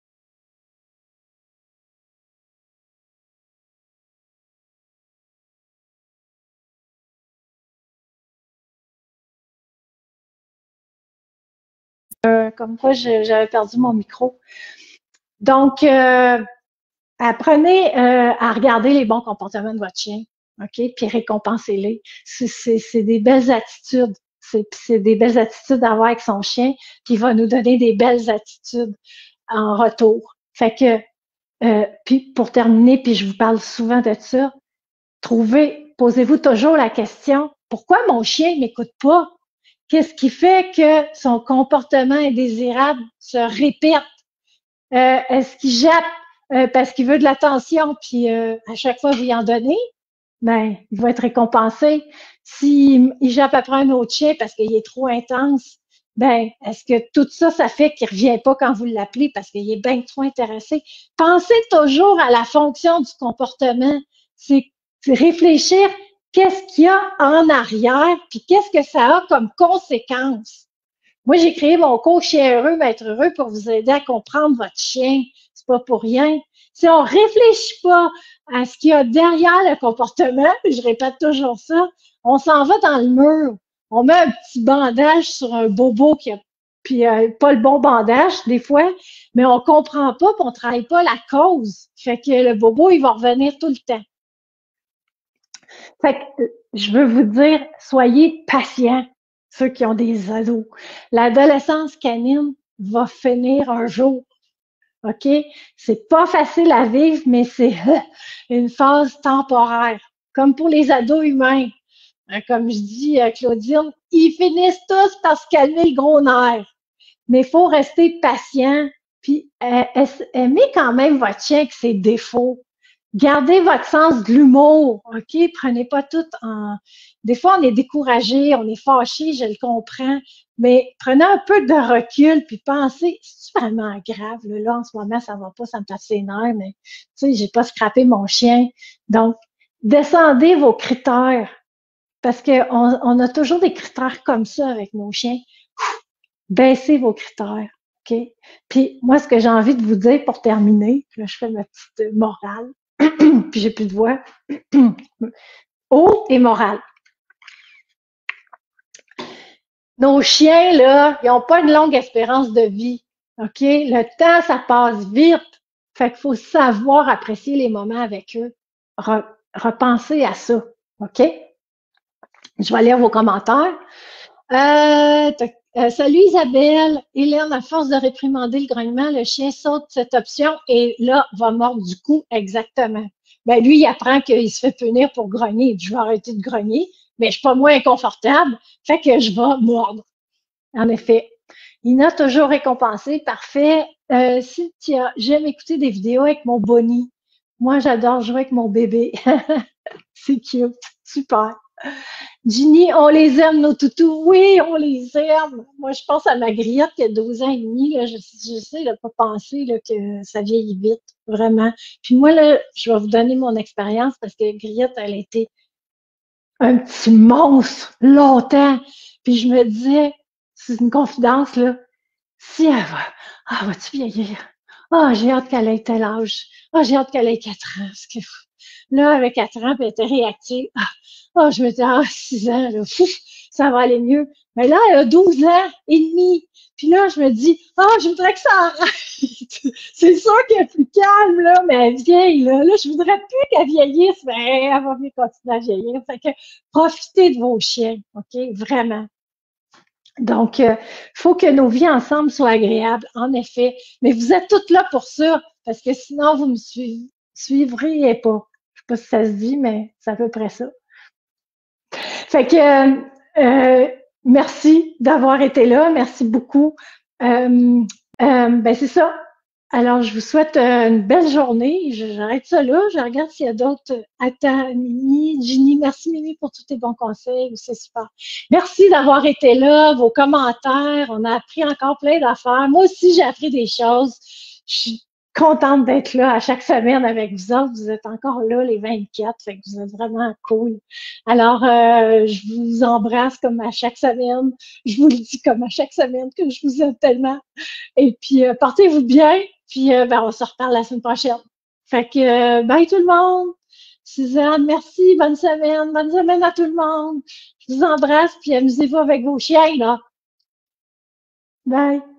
comme quoi j'avais perdu mon micro. Donc, apprenez à regarder les bons comportements de votre chien, OK? Puis récompensez-les. C'est des belles attitudes. c'est des belles attitudes à avoir avec son chien, puis il va nous donner des belles attitudes en retour. Fait que, puis pour terminer, puis je vous parle souvent de ça, posez-vous toujours la question, pourquoi mon chien m'écoute pas? Qu'est-ce qui fait que son comportement indésirable se répète? Est-ce qu'il jappe parce qu'il veut de l'attention, puis à chaque fois vous y en donnez? Ben, il va être récompensé. S'il jappe après un autre chien parce qu'il est trop intense, ben, est-ce que tout ça, ça fait qu'il revient pas quand vous l'appelez parce qu'il est bien trop intéressé? Pensez toujours à la fonction du comportement. C'est réfléchir qu'est-ce qu'il y a en arrière, puis qu'est-ce que ça a comme conséquence. Moi, j'ai créé mon cours Chien heureux, maître heureux pour vous aider à comprendre votre chien. C'est pas pour rien. Si on réfléchit pas à ce qu'il y a derrière le comportement, je répète toujours ça, on s'en va dans le mur. On met un petit bandage sur un bobo qui a puis pas le bon bandage des fois, mais on comprend pas, puis on travaille pas la cause. Fait que le bobo, il va revenir tout le temps. Fait que je veux vous dire, soyez patients, ceux qui ont des ados. L'adolescence canine va finir un jour. OK? C'est pas facile à vivre, mais c'est une phase temporaire. Comme pour les ados humains. Comme je dis à Claudine, ils finissent tous par se calmer le gros nerf. Mais il faut rester patient, puis aimer quand même votre chien avec ses défauts. Gardez votre sens de l'humour, OK? Prenez pas tout en... Des fois, on est découragé, on est fâché, je le comprends, mais prenez un peu de recul, puis pensez, c'est vraiment grave, là, en ce moment, ça va pas, ça me passe les nerfs, mais tu sais, j'ai pas scrappé mon chien. Donc, descendez vos critères, parce qu'on a toujours des critères comme ça avec nos chiens. Baissez vos critères, OK? Puis moi, ce que j'ai envie de vous dire pour terminer, là, je fais ma petite morale, puis j'ai plus de voix. Eau et morale. Nos chiens, là, ils n'ont pas une longue espérance de vie, OK? Le temps, ça passe vite. Fait qu'il faut savoir apprécier les moments avec eux. Repenser à ça, OK? Je vais lire vos commentaires. Salut Isabelle. Hélène, à force de réprimander le grognement, le chien saute cette option et là, va mordre du cou. Exactement. Ben, lui, il apprend qu'il se fait punir pour grogner. Je vais arrêter de grogner, mais je suis pas moins inconfortable. Fait que je vais mordre. En effet. Ina, toujours récompensé. Parfait. Cynthia, j'aime écouter des vidéos avec mon Bonnie. Moi, j'adore jouer avec mon bébé. C'est cute. Super. Ginny, on les aime, nos toutous. Oui, on les aime. Moi, je pense à ma Grillette qui a 12 ans et demi. Là, je sais, là, pas penser là, que ça vieillit vite, vraiment. Puis moi, là, je vais vous donner mon expérience parce que Grillette, elle a été un petit monstre longtemps. Puis je me disais, c'est une confidence, là, si elle va-tu vieillir? Ah, j'ai hâte qu'elle ait tel âge. Ah, j'ai hâte qu'elle ait 4 ans. Parce que, là, avec 4 ans, puis elle était réactive. Je me disais, 6 ans, là, ça va aller mieux. Mais là, elle a 12 ans et demi. Puis là, je me dis, je voudrais que ça arrête. C'est sûr qu'elle est plus calme, là, mais elle vieille, là. Là, je voudrais plus qu'elle vieillisse, mais elle va bien continuer à vieillir. Fait que profitez de vos chiens, OK? Vraiment. Donc, faut que nos vies ensemble soient agréables, en effet. Mais vous êtes toutes là pour ça, parce que sinon, vous me suivriez pas. Je sais pas si ça se dit, mais c'est à peu près ça. Fait que merci d'avoir été là, merci beaucoup. Ben c'est ça. Alors, je vous souhaite une belle journée. J'arrête ça là. Je regarde s'il y a d'autres. Attends, Mimi, Ginny, merci Mimi pour tous tes bons conseils. C'est super. Merci d'avoir été là, vos commentaires. On a appris encore plein d'affaires. Moi aussi, j'ai appris des choses. Je suis contente d'être là à chaque semaine avec vous autres. Vous êtes encore là les 24, fait que vous êtes vraiment cool. Alors, je vous embrasse comme à chaque semaine. Je vous le dis comme à chaque semaine que je vous aime tellement. Et puis, portez-vous bien. Puis, on se reparle la semaine prochaine. Fait que, bye tout le monde. Suzanne, merci. Bonne semaine. Bonne semaine à tout le monde. Je vous embrasse. Puis, amusez-vous avec vos chiens, là. Bye.